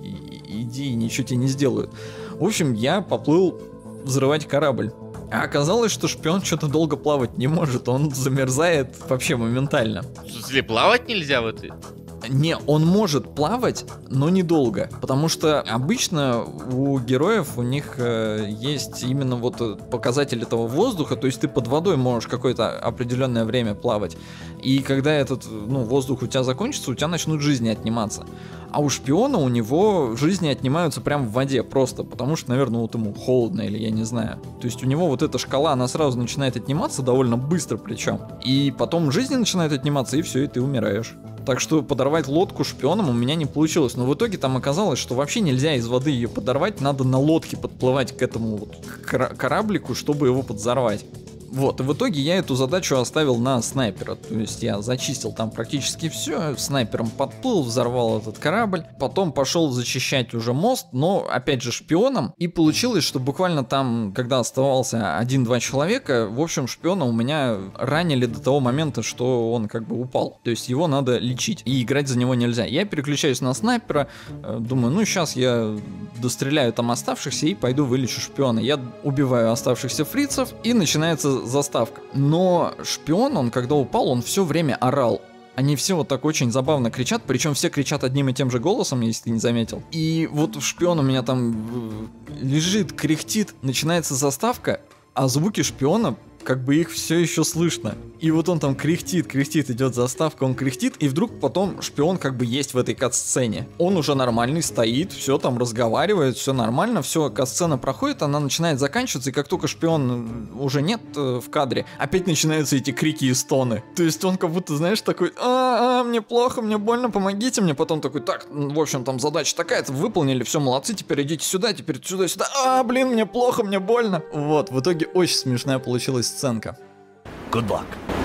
и иди, и ничего тебе не сделают. В общем, я поплыл взрывать корабль. А оказалось, что шпион что-то долго плавать не может, он замерзает вообще моментально. В смысле, плавать нельзя в этой? Не, он может плавать, но недолго, потому что обычно у героев у них есть именно вот показатель этого воздуха, то есть ты под водой можешь какое-то определенное время плавать, и когда этот воздух у тебя закончится, у тебя начнут жизни отниматься. А у шпиона у него жизни отнимаются прямо в воде просто, потому что, наверное, вот ему холодно или я не знаю. То есть у него вот эта шкала, она сразу начинает отниматься довольно быстро причем. И потом жизни начинают отниматься, и все, и ты умираешь. Так что подорвать лодку шпионом у меня не получилось. Но в итоге там оказалось, что вообще нельзя из воды ее подорвать, надо на лодке подплывать к этому вот кораблику, чтобы его подзорвать. Вот, и в итоге я эту задачу оставил на снайпера, то есть я зачистил там практически все, снайпером подплыл, взорвал этот корабль, потом пошел зачищать уже мост, но опять же шпионом, и получилось, что буквально там, когда оставался 1-2 человека, в общем шпиона у меня ранили до того момента, что он как бы упал, то есть его надо лечить, и играть за него нельзя. Я переключаюсь на снайпера, думаю, сейчас я достреляю там оставшихся и пойду вылечу шпиона. Я убиваю оставшихся фрицев, и начинается заставка. Но шпион, он когда упал, он все время орал. Они все вот так очень забавно кричат, причем все кричат одним и тем же голосом, если ты не заметил. И вот шпион у меня там лежит, кряхтит, начинается заставка, а звуки шпиона, как бы их все еще слышно. И вот он там кряхтит, идет заставка, он кряхтит, и вдруг потом шпион как бы есть в этой кат-сцене. Он уже нормальный, стоит, все там разговаривает, все нормально, все, кат-сцена проходит, она начинает заканчиваться, и как только шпион уже нет в кадре, опять начинаются эти крики и стоны. То есть он как будто, знаешь, такой, мне плохо, мне больно, помогите мне. Потом такой, так, в общем, там задача такая-то, выполнили, все, молодцы, теперь идите сюда, теперь сюда, мне плохо, мне больно. Вот, в итоге очень смешная получилась сценка. Good luck.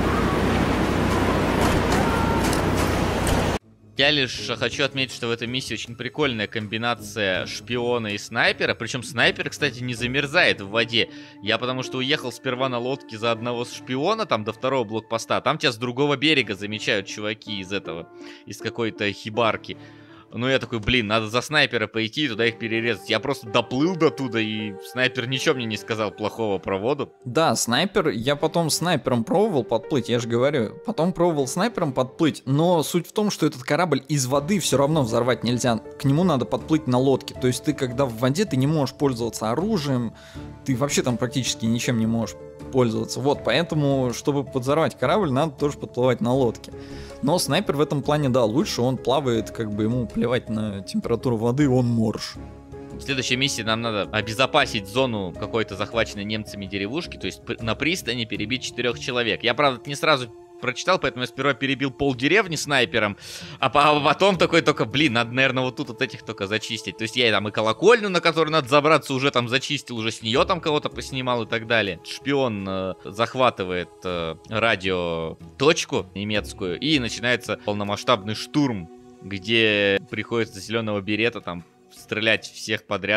Я лишь хочу отметить, что в этой миссии очень прикольная комбинация шпиона и снайпера. Причем снайпер, кстати, не замерзает в воде. Я потому что уехал сперва на лодке за одного шпиона, там до второго блокпоста. Там тебя с другого берега замечают чуваки из какой-то хибарки. Ну, я такой, надо за снайпера пойти, туда их перерезать. Я просто доплыл до туда, и снайпер ничего мне не сказал плохого про воду. Да, снайпер, я потом снайпером пробовал подплыть, я же говорю. Потом пробовал снайпером подплыть, но суть в том, что этот корабль из воды все равно взорвать нельзя. К нему надо подплыть на лодке. То есть ты, когда в воде, ты не можешь пользоваться оружием, ты вообще там практически ничем не можешь пользоваться. Вот, поэтому, чтобы подзорвать корабль, надо тоже подплывать на лодке. Но снайпер в этом плане, да, лучше, он плавает, как бы ему плевать на температуру воды, он морж. В следующей миссии нам надо обезопасить зону какой-то захваченной немцами деревушки, то есть на пристани перебить 4 человек. Я, правда, не сразу прочитал, поэтому я сперва перебил полдеревни снайпером, а потом такой только, надо, наверное, вот тут вот этих только зачистить. То есть я там и колокольню, на которую надо забраться, уже там зачистил, уже с нее там кого-то поснимал и так далее. Шпион захватывает радиоточку немецкую, и начинается полномасштабный штурм, где приходится зеленого берета там стрелять всех подряд, там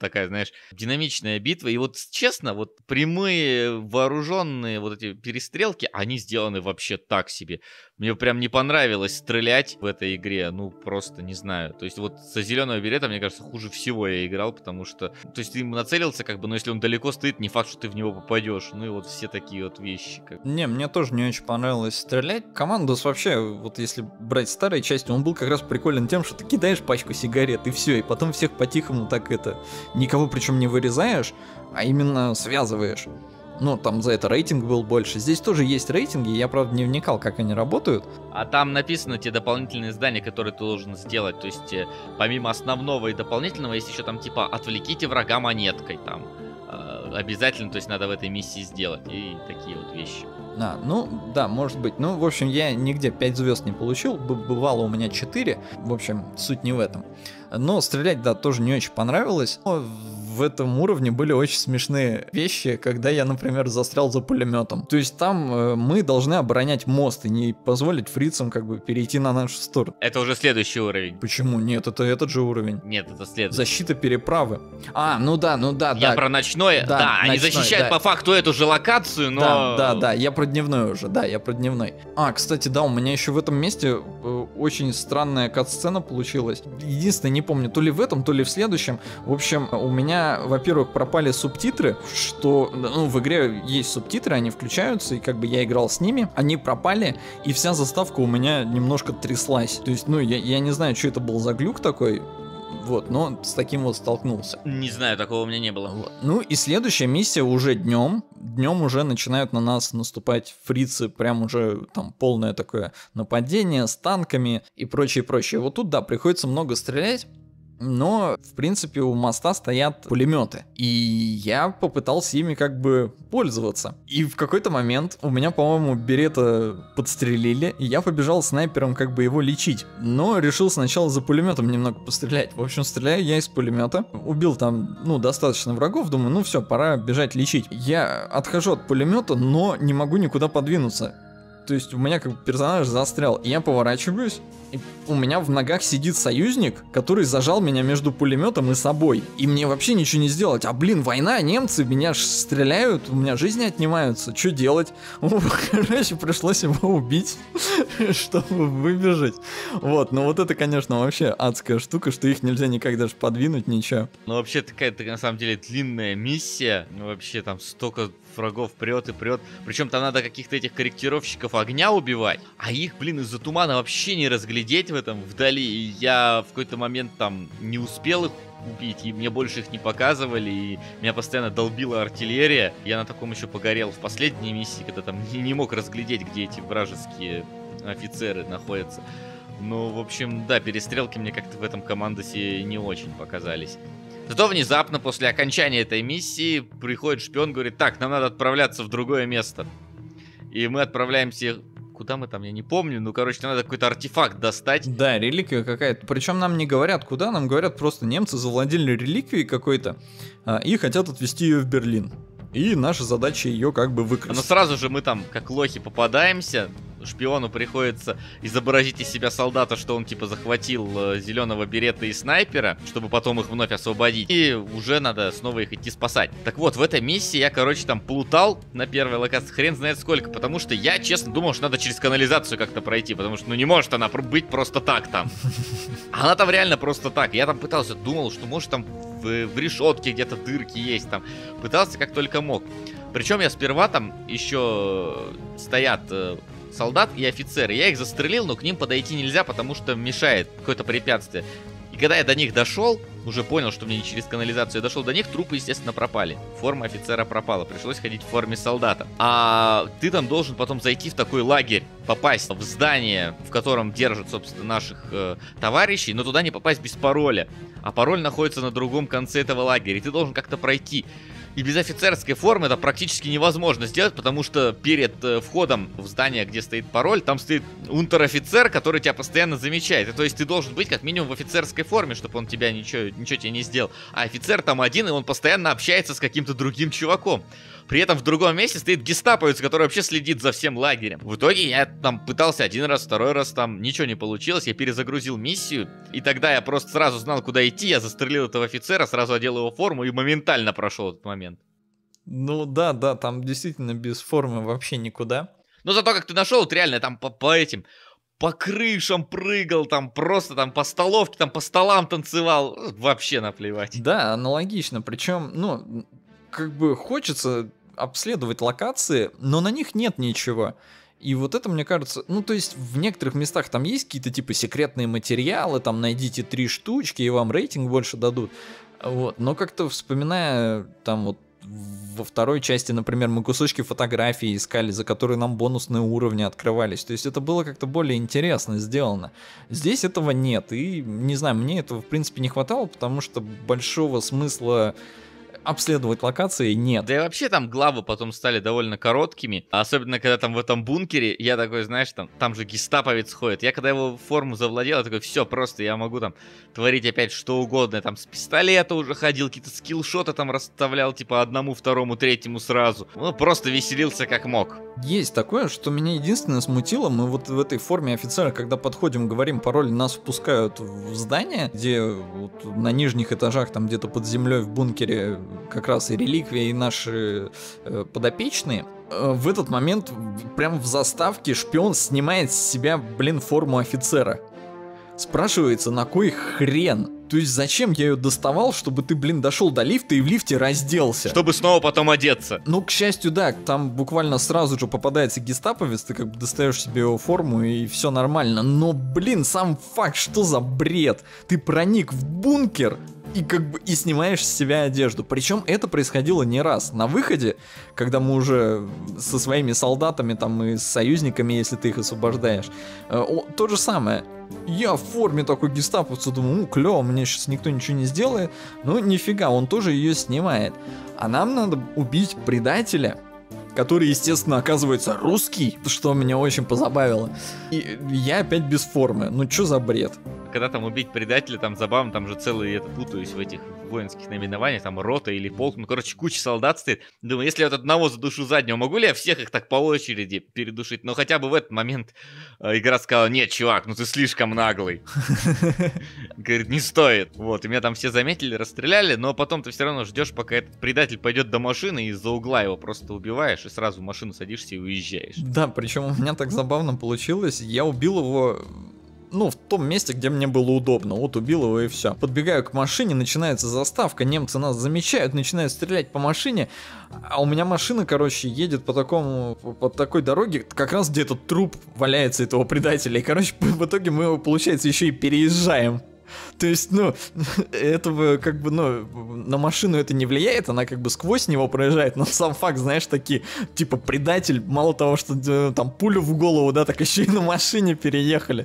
такая, знаешь, динамичная битва. И вот честно, вот прямые вооруженные вот эти перестрелки, они сделаны вообще так себе. Мне прям не понравилось стрелять в этой игре, ну просто не знаю. То есть вот со зеленого берета, мне кажется, хуже всего я играл, потому что, то есть ты ему нацелился, как бы, но если он далеко стоит, не факт, что ты в него попадешь. Ну и вот все такие вот вещи. Не, мне тоже не очень понравилось стрелять. Командос вообще, вот если брать старые части, он был как раз приколен тем, что ты кидаешь пачку сигарет и все, и потом всех по-тихому так никого причем не вырезаешь, а именно связываешь. Ну, там за это рейтинг был больше. Здесь тоже есть рейтинги, я, правда, не вникал, как они работают. А там написаны те дополнительные задания, которые ты должен сделать. То есть, помимо основного и дополнительного, есть еще там, типа, отвлеките врага монеткой, там. Обязательно, то есть, надо в этой миссии сделать. И такие вот вещи. Ну, да, может быть. Ну, в общем, я нигде 5 звезд не получил. Бывало у меня 4. В общем, суть не в этом. Но стрелять, да, тоже не очень понравилось. Но в этом уровне были очень смешные вещи, когда я, например, застрял за пулеметом. То есть там мы должны оборонять мост и не позволить фрицам как бы перейти на нашу сторону. Это уже следующий уровень. Почему? Нет, это этот же уровень. Нет, это следующий. Защита переправы. Ну да. Я про ночное. Да, они защищают по факту эту же локацию, но... Да, я про дневной уже, я про дневной. Кстати, да, у меня еще в этом месте очень странная кат-сцена получилась. Единственное, не помню, то ли в этом, то ли в следующем. В общем, у меня, во-первых, пропали субтитры, что, в игре есть субтитры, они включаются, и как бы я играл с ними, они пропали, и вся заставка у меня немножко тряслась. То есть, я не знаю, что это был за глюк такой, вот, но с таким вот столкнулся. Не знаю, такого у меня не было. Вот. Ну и следующая миссия уже днем. Днем уже начинают на нас наступать фрицы, прям уже там полное такое нападение с танками и прочее. Вот тут, да, приходится много стрелять. Но, в принципе, у моста стоят пулеметы. И я попытался ими как бы пользоваться. И в какой-то момент у меня, по-моему, берета подстрелили, и я побежал снайпером как бы его лечить. Но решил сначала за пулеметом немного пострелять. В общем, стреляю я из пулемета. Убил там, достаточно врагов. Думаю, все, пора бежать лечить. Я отхожу от пулемета, но не могу никуда подвинуться. То есть у меня как бы персонаж застрял. И я поворачиваюсь, и у меня в ногах сидит союзник, который зажал меня между пулеметом и собой. И мне вообще ничего не сделать. Война, немцы меня стреляют, у меня жизни отнимаются. Что делать? Короче, пришлось его убить, чтобы выбежать. Но вот это, конечно, вообще адская штука, что их нельзя никак даже подвинуть, ничего. Вообще такая-то, на самом деле, длинная миссия. Вообще там столько врагов прет и прет. Причем там надо каких-то этих корректировщиков огня убивать. А их, из-за тумана вообще не разглядеть в этом вдали. И я в какой-то момент там не успел их убить, и мне больше их не показывали, и меня постоянно долбила артиллерия. Я на таком еще погорел в последней миссии, когда там не мог разглядеть, где эти вражеские офицеры находятся. В общем, да, перестрелки мне как-то в этом командосе не очень показались. Зато внезапно, после окончания этой миссии, приходит шпион, говорит: так, нам надо отправляться в другое место. И мы отправляемся... Куда мы там, я не помню, нам надо какой-то артефакт достать. Да, реликвия какая-то. Причем нам не говорят куда, нам говорят просто: немцы завладели реликвией какой-то и хотят отвезти ее в Берлин. И наша задача ее как бы выкрасть. Но сразу же мы там, как лохи, попадаемся. Шпиону приходится изобразить из себя солдата, что он типа захватил зеленого берета и снайпера, чтобы потом их вновь освободить. И уже надо снова их идти спасать. Так вот, в этой миссии я, там плутал на первой локации хрен знает сколько, потому что я, честно, думал, что надо через канализацию как-то пройти, потому что, не может она быть просто так там. Она там реально просто так. Я там пытался, думал, что может там в решетке где-то дырки есть там. Пытался как только мог. Причем я сперва там еще стоят солдат и офицеры. Я их застрелил, но к ним подойти нельзя, потому что мешает какое-то препятствие. И когда я до них дошел, уже понял, что мне не через канализацию я дошел до них, трупы, естественно, пропали. Форма офицера пропала, пришлось ходить в форме солдата. А ты там должен потом зайти в такой лагерь, попасть в здание, в котором держат, собственно, наших товарищей, но туда не попасть без пароля. А пароль находится на другом конце этого лагеря, и ты должен как-то пройти. И без офицерской формы это практически невозможно сделать, потому что перед входом в здание, где стоит пароль, там стоит унтер-офицер, который тебя постоянно замечает. И то есть ты должен быть как минимум в офицерской форме, чтобы он тебя ничего тебе не сделал. А офицер там один, и он постоянно общается с каким-то другим чуваком. При этом в другом месте стоит гестаповец, который вообще следит за всем лагерем. В итоге я там пытался один раз, второй раз, там ничего не получилось. Я перезагрузил миссию, и тогда я просто сразу знал, куда идти. Я застрелил этого офицера, сразу одел его форму и моментально прошел этот момент. Ну да, там действительно без формы вообще никуда. Но зато как ты нашел, вот реально там по этим... По крышам прыгал, там просто там по столовке, там по столам танцевал. Вообще наплевать. Да, аналогично. Причем, ну, как бы хочется обследовать локации, но на них нет ничего. И вот это, мне кажется, ну, то есть в некоторых местах там есть какие-то типа секретные материалы, там найдите 3 штучки, и вам рейтинг больше дадут. Вот. Но как-то вспоминая там вот во второй части, например, мы кусочки фотографий искали, за которые нам бонусные уровни открывались. То есть это было как-то более интересно сделано. Здесь этого нет. И, не знаю, мне этого в принципе не хватало, потому что большого смысла обследовать локации нет. Да и вообще там главы потом стали довольно короткими. Особенно когда там в этом бункере, я такой, знаешь, там же гестаповец ходит. Я когда его форму завладел, я такой, все, просто я могу там творить опять что угодно. Я там с пистолета уже ходил, какие-то скиллшоты там расставлял, типа одному, второму, третьему сразу. Ну, просто веселился как мог. Есть такое, что меня единственное смутило, мы вот в этой форме офицера, когда подходим, говорим пароль, нас впускают в здание, где вот на нижних этажах, там где-то под землей в бункере как раз и реликвия, и наши подопечные. В этот момент прям в заставке шпион снимает с себя, форму офицера. Спрашивается, на кой хрен? То есть зачем я ее доставал, чтобы ты, дошел до лифта и в лифте разделся? Чтобы снова потом одеться. Ну, к счастью, да, там буквально сразу же попадается гестаповец, ты как бы достаешь себе его форму и все нормально. Но, сам факт, что за бред? Ты проник в бункер и и снимаешь с себя одежду. Причем это происходило не раз. На выходе, когда мы уже со своими солдатами там и с союзниками, если ты их освобождаешь, то же самое. Я в форме такой гестаповца, думаю, клево, мне сейчас никто ничего не сделает. Ну, нифига, он тоже ее снимает. А нам надо убить предателя, который, естественно, оказывается русский, что меня очень позабавило. И я опять без формы. Ну, что за бред? Когда там убить предателя, там забавно, там же целые, путаюсь в этих воинских наименованиях, там рота или полк, ну, короче, куча солдат стоит. Думаю, если я вот одного задушу заднего, могу ли я всех их так по очереди передушить? Но хотя бы в этот момент игра сказала, нет, чувак, ну ты слишком наглый. Говорит, не стоит. Вот, и меня там все заметили, расстреляли, но потом ты все равно ждешь, пока этот предатель пойдет до машины, и из-за угла его просто убиваешь, и сразу в машину садишься и уезжаешь. Да, причем у меня так забавно получилось, я убил его... Ну, в том месте, где мне было удобно. Вот убил его и все. Подбегаю к машине, начинается заставка, немцы нас замечают, начинают стрелять по машине. А у меня машина, едет по такой дороге, как раз где этот труп валяется этого предателя. И, в итоге мы его, получается, еще и переезжаем. То есть, этого на машину это не влияет, она сквозь него проезжает, но сам факт, знаешь, такие, типа, предатель, мало того, что там пулю в голову, да, так еще и на машине переехали.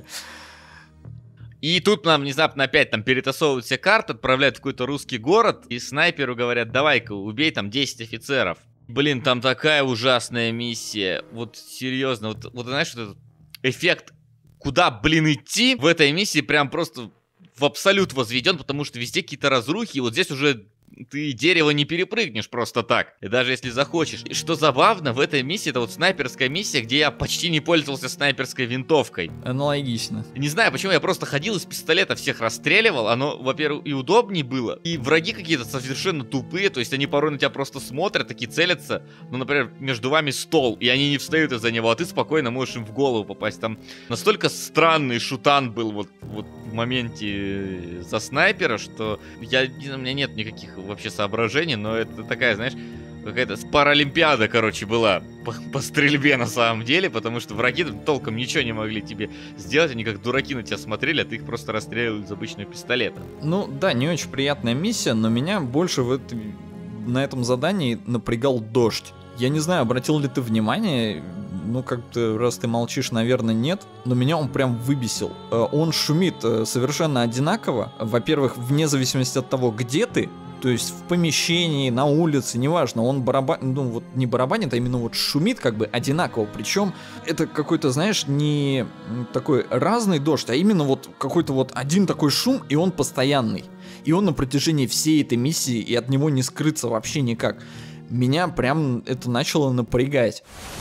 И тут нам внезапно опять там перетасовывают все карты, отправляют в какой-то русский город, и снайперу говорят, давай-ка, убей там 10 офицеров. Блин, там такая ужасная миссия. Вот серьезно, вот знаешь, вот этот эффект, куда, идти в этой миссии прям просто в абсолют возведен, потому что везде какие-то разрухи, и вот здесь уже ты дерево не перепрыгнешь просто так, и даже если захочешь. И что забавно, в этой миссии, это вот снайперская миссия, где я почти не пользовался снайперской винтовкой. Аналогично. Не знаю, почему я просто ходил из пистолета, всех расстреливал, оно, во-первых, и удобнее было, и враги какие-то совершенно тупые, то есть они порой на тебя просто смотрят, такие целятся, ну, например, между вами стол, и они не встают из-за него, а ты спокойно можешь им в голову попасть. Там настолько странный шутан был вот в моменте за снайпера, что у меня нет никаких вообще соображений, но это такая, знаешь, какая-то паралимпиада, была по стрельбе на самом деле, потому что враги толком ничего не могли тебе сделать, они как дураки на тебя смотрели, а ты их просто расстреливал из обычного пистолета. Ну да, не очень приятная миссия, но меня больше на этом задании напрягал дождь. Я не знаю, обратил ли ты внимание, раз ты молчишь, наверное, нет, но меня он прям выбесил. Он шумит совершенно одинаково, во-первых, вне зависимости от того, где ты, то есть в помещении, на улице, неважно, он не барабанит, а именно шумит одинаково. Причем это какой-то, знаешь, не такой разный дождь, а именно какой-то один такой шум, и он постоянный. И он на протяжении всей этой миссии, и от него не скрыться вообще никак. меня прям это начало напрягать.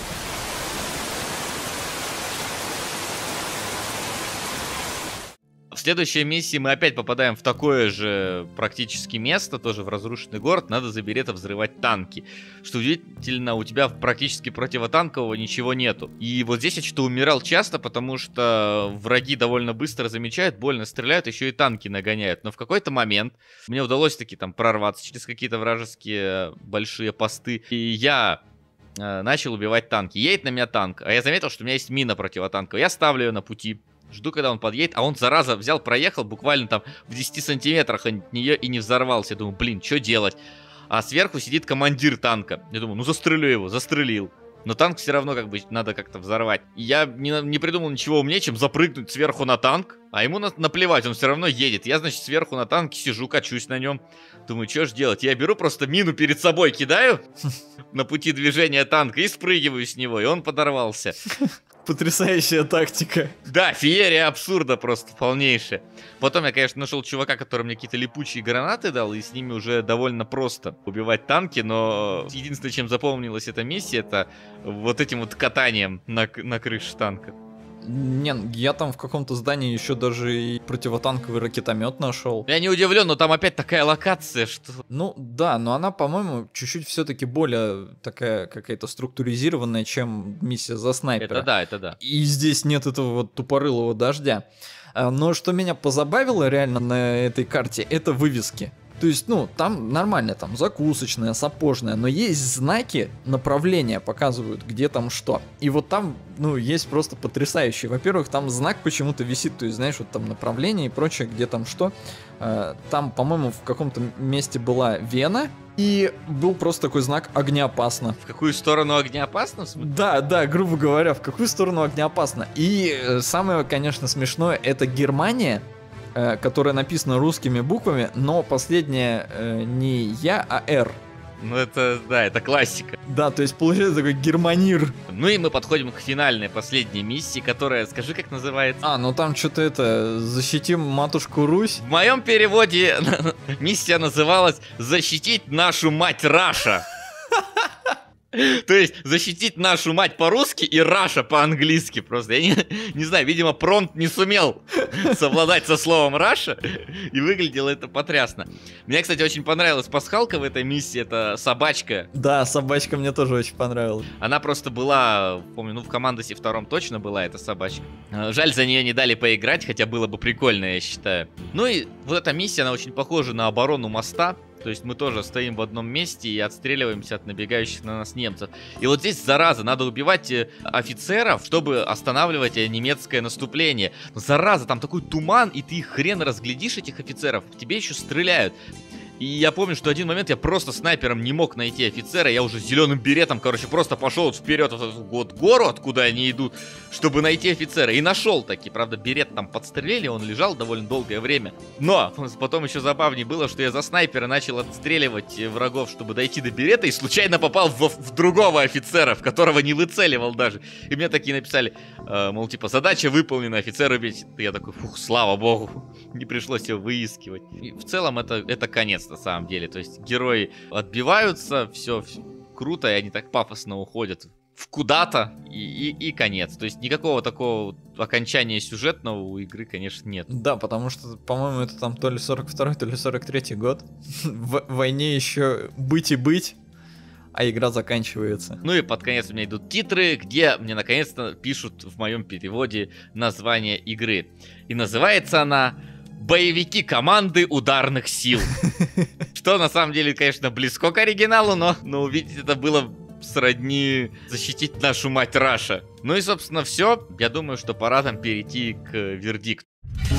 В следующей миссии мы опять попадаем в такое же практически место, тоже в разрушенный город. Надо за берета взрывать танки. Что удивительно, у тебя практически противотанкового ничего нету. И вот здесь я что-то умирал часто, потому что враги довольно быстро замечают, больно стреляют, еще и танки нагоняют. Но в какой-то момент мне удалось таки там прорваться через какие-то вражеские большие посты. И я начал убивать танки. Едет на меня танк, а я заметил, что у меня есть мина противотанковая. Я ставлю ее на пути. Жду, когда он подъедет, а он, зараза, взял, проехал буквально там в 10 сантиметрах от нее и не взорвался. Я думаю, блин, что делать? А сверху сидит командир танка. Я думаю, ну застрелю его, застрелил. Но танк все равно как бы надо как-то взорвать. И я не придумал ничего умнее, чем запрыгнуть сверху на танк. А ему наплевать, он все равно едет. Я, значит, сверху на танке сижу, качусь на нем. Думаю, что ж делать? Я беру просто мину перед собой, кидаю на пути движения танка и спрыгиваю с него, и он подорвался. Потрясающая тактика. Да, феерия абсурда просто полнейшая. Потом я, конечно, нашел чувака, который мне какие-то липучие гранаты дал, и с ними уже довольно просто убивать танки, но единственное, чем запомнилась эта миссия, это вот этим вот катанием на крыше танка. Не, я там в каком-то здании еще даже и противотанковый ракетомет нашел. Я не удивлен, но там опять такая локация, что... Ну да, но она, по-моему, чуть-чуть все-таки более такая какая-то структуризированная, чем миссия за снайпера. Это да, это да. И здесь нет этого вот тупорылого дождя. Но что меня позабавило реально на этой карте, это вывески. То есть, ну, там нормально, там закусочная, сапожная, но есть знаки направления, показывают, где там что. И вот там, ну, есть просто потрясающий. Во-первых, там знак почему-то висит, то есть, знаешь, вот там направление и прочее, где там что. Там, по-моему, в каком-то месте была Вена, и был просто такой знак «Огнеопасно». В какую сторону огнеопасно? Да, грубо говоря, в какую сторону огнеопасно. И самое, конечно, смешное, это Германия, которая написана русскими буквами, но последняя не Я, а Р. Ну это, да, это классика. Да, то есть получается такой германир. Ну и мы подходим к финальной, последней миссии, которая, скажи, как называется? Ну там что-то это, защитим матушку Русь. В моем переводе миссия называлась «Защитить нашу мать Раша». То есть защитить нашу мать по-русски и Раша по-английски просто. Я не знаю, видимо, Пронт не сумел совладать со словом Раша, и выглядело это потрясно. Мне, кстати, очень понравилась пасхалка в этой миссии, это собачка. Да, собачка мне тоже очень понравилась. Она просто была, помню, ну в Командосе 2 точно была эта собачка. Жаль, за нее не дали поиграть, хотя было бы прикольно, я считаю. Ну и вот эта миссия, она очень похожа на оборону моста. То есть мы тоже стоим в одном месте и отстреливаемся от набегающих на нас немцев. И вот здесь, зараза, надо убивать офицеров, чтобы останавливать немецкое наступление. Но, зараза, там такой туман, и ты хрен разглядишь этих офицеров, в тебе еще стреляют. И я помню, что один момент я просто снайпером не мог найти офицера, я уже зеленым беретом, короче, просто пошел вперед в эту вот гору, откуда они идут, чтобы найти офицера. И нашел таки, правда, берет там подстрелили, он лежал довольно долгое время. Но потом еще забавнее было, что я за снайпера начал отстреливать врагов, чтобы дойти до берета, и случайно попал в другого офицера, в которого не выцеливал даже. И мне такие написали, мол, типа, задача выполнена, офицер убить. Я такой, фух, слава богу, не пришлось его выискивать. И в целом это конец. На самом деле, то есть герои отбиваются, все круто, и они так пафосно уходят в куда-то, и конец. То есть никакого такого окончания сюжетного у игры, конечно, нет. Да, потому что, по-моему, это там то ли 42-й, то ли 43-й год. В войне еще быть и быть, а игра заканчивается. Ну и под конец у меня идут титры, где мне наконец-то пишут в моем переводе название игры. И называется она «Боевики команды ударных сил». Что на самом деле, конечно, близко к оригиналу, но увидеть это было сродни «Защитить нашу мать Раша». Ну и, собственно, все. Я думаю, что пора там перейти к вердикту.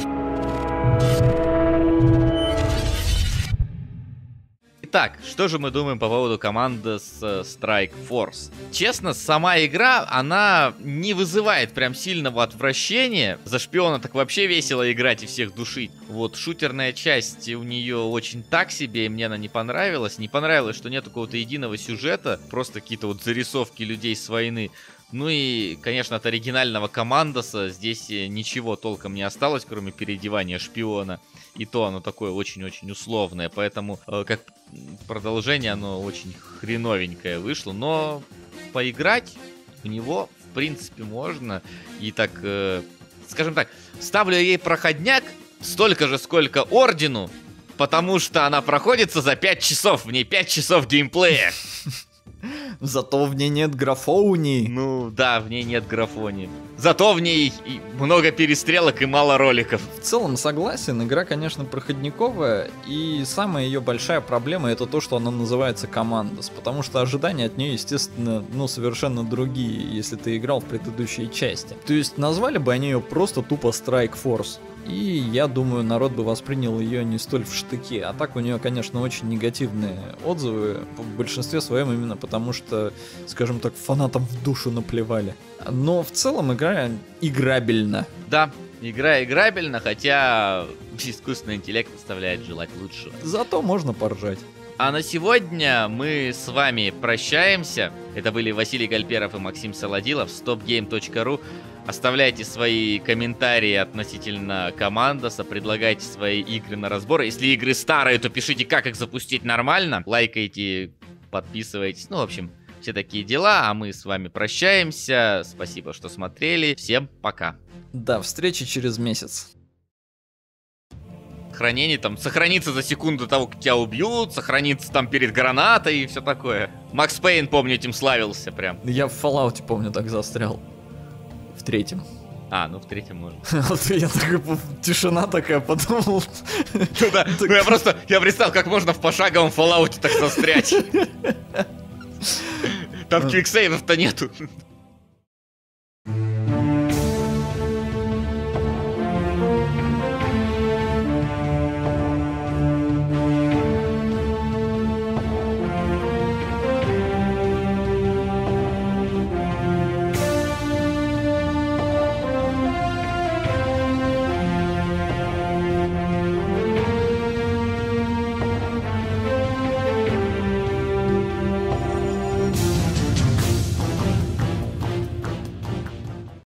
Итак, что же мы думаем по поводу команды с Strike Force? Честно, сама игра, она не вызывает прям сильного отвращения. За шпиона так вообще весело играть и всех душить. Вот, шутерная часть у нее очень так себе, и мне она не понравилась. Не понравилось, что нет какого-то единого сюжета, просто какие-то вот зарисовки людей с войны. Ну и, конечно, от оригинального Командоса здесь ничего толком не осталось, кроме переодевания шпиона. И то оно такое очень-очень условное, поэтому как продолжение оно очень хреновенькое вышло. Но поиграть в него, в принципе, можно. И так, скажем так, ставлю ей проходняк столько же, сколько Ордену, потому что она проходится за 5 часов. В ней 5 часов геймплея. Зато в ней нет графоуни. Ну да, в ней нет графони. Зато в ней много перестрелок и мало роликов. В целом согласен, игра, конечно, проходниковая, и самая ее большая проблема это то, что она называется Командос, потому что ожидания от нее, естественно, совершенно другие, если ты играл в предыдущей части. То есть назвали бы они ее просто тупо Strike Force. И я думаю, народ бы воспринял ее не столь в штыки. А так у нее, конечно, очень негативные отзывы. В большинстве своем именно потому, что, скажем так, фанатам в душу наплевали. Но в целом игра играбельна. Да, игра играбельна, хотя искусственный интеллект оставляет желать лучшего. Зато можно поржать. А на сегодня мы с вами прощаемся. Это были Василий Гальперов и Максим Солодилов. stopgame.ru. Оставляйте свои комментарии относительно Командоса, предлагайте свои игры на разбор. Если игры старые, то пишите, как их запустить нормально. Лайкайте, подписывайтесь. Ну, в общем, все такие дела. А мы с вами прощаемся. Спасибо, что смотрели. Всем пока. До встречи через месяц. Хранение там сохранится за секунду до того, как тебя убьют, сохранится там перед гранатой и все такое. Макс Пейн, помню, этим славился прям. Я в Fallout, помню, так застрял. В 3-м. А, ну в 3-м можно. Я такой, тишина такая, подумал. Ну я представил, как можно в пошаговом Fallout так застрять. Там квиксейвов-то нету.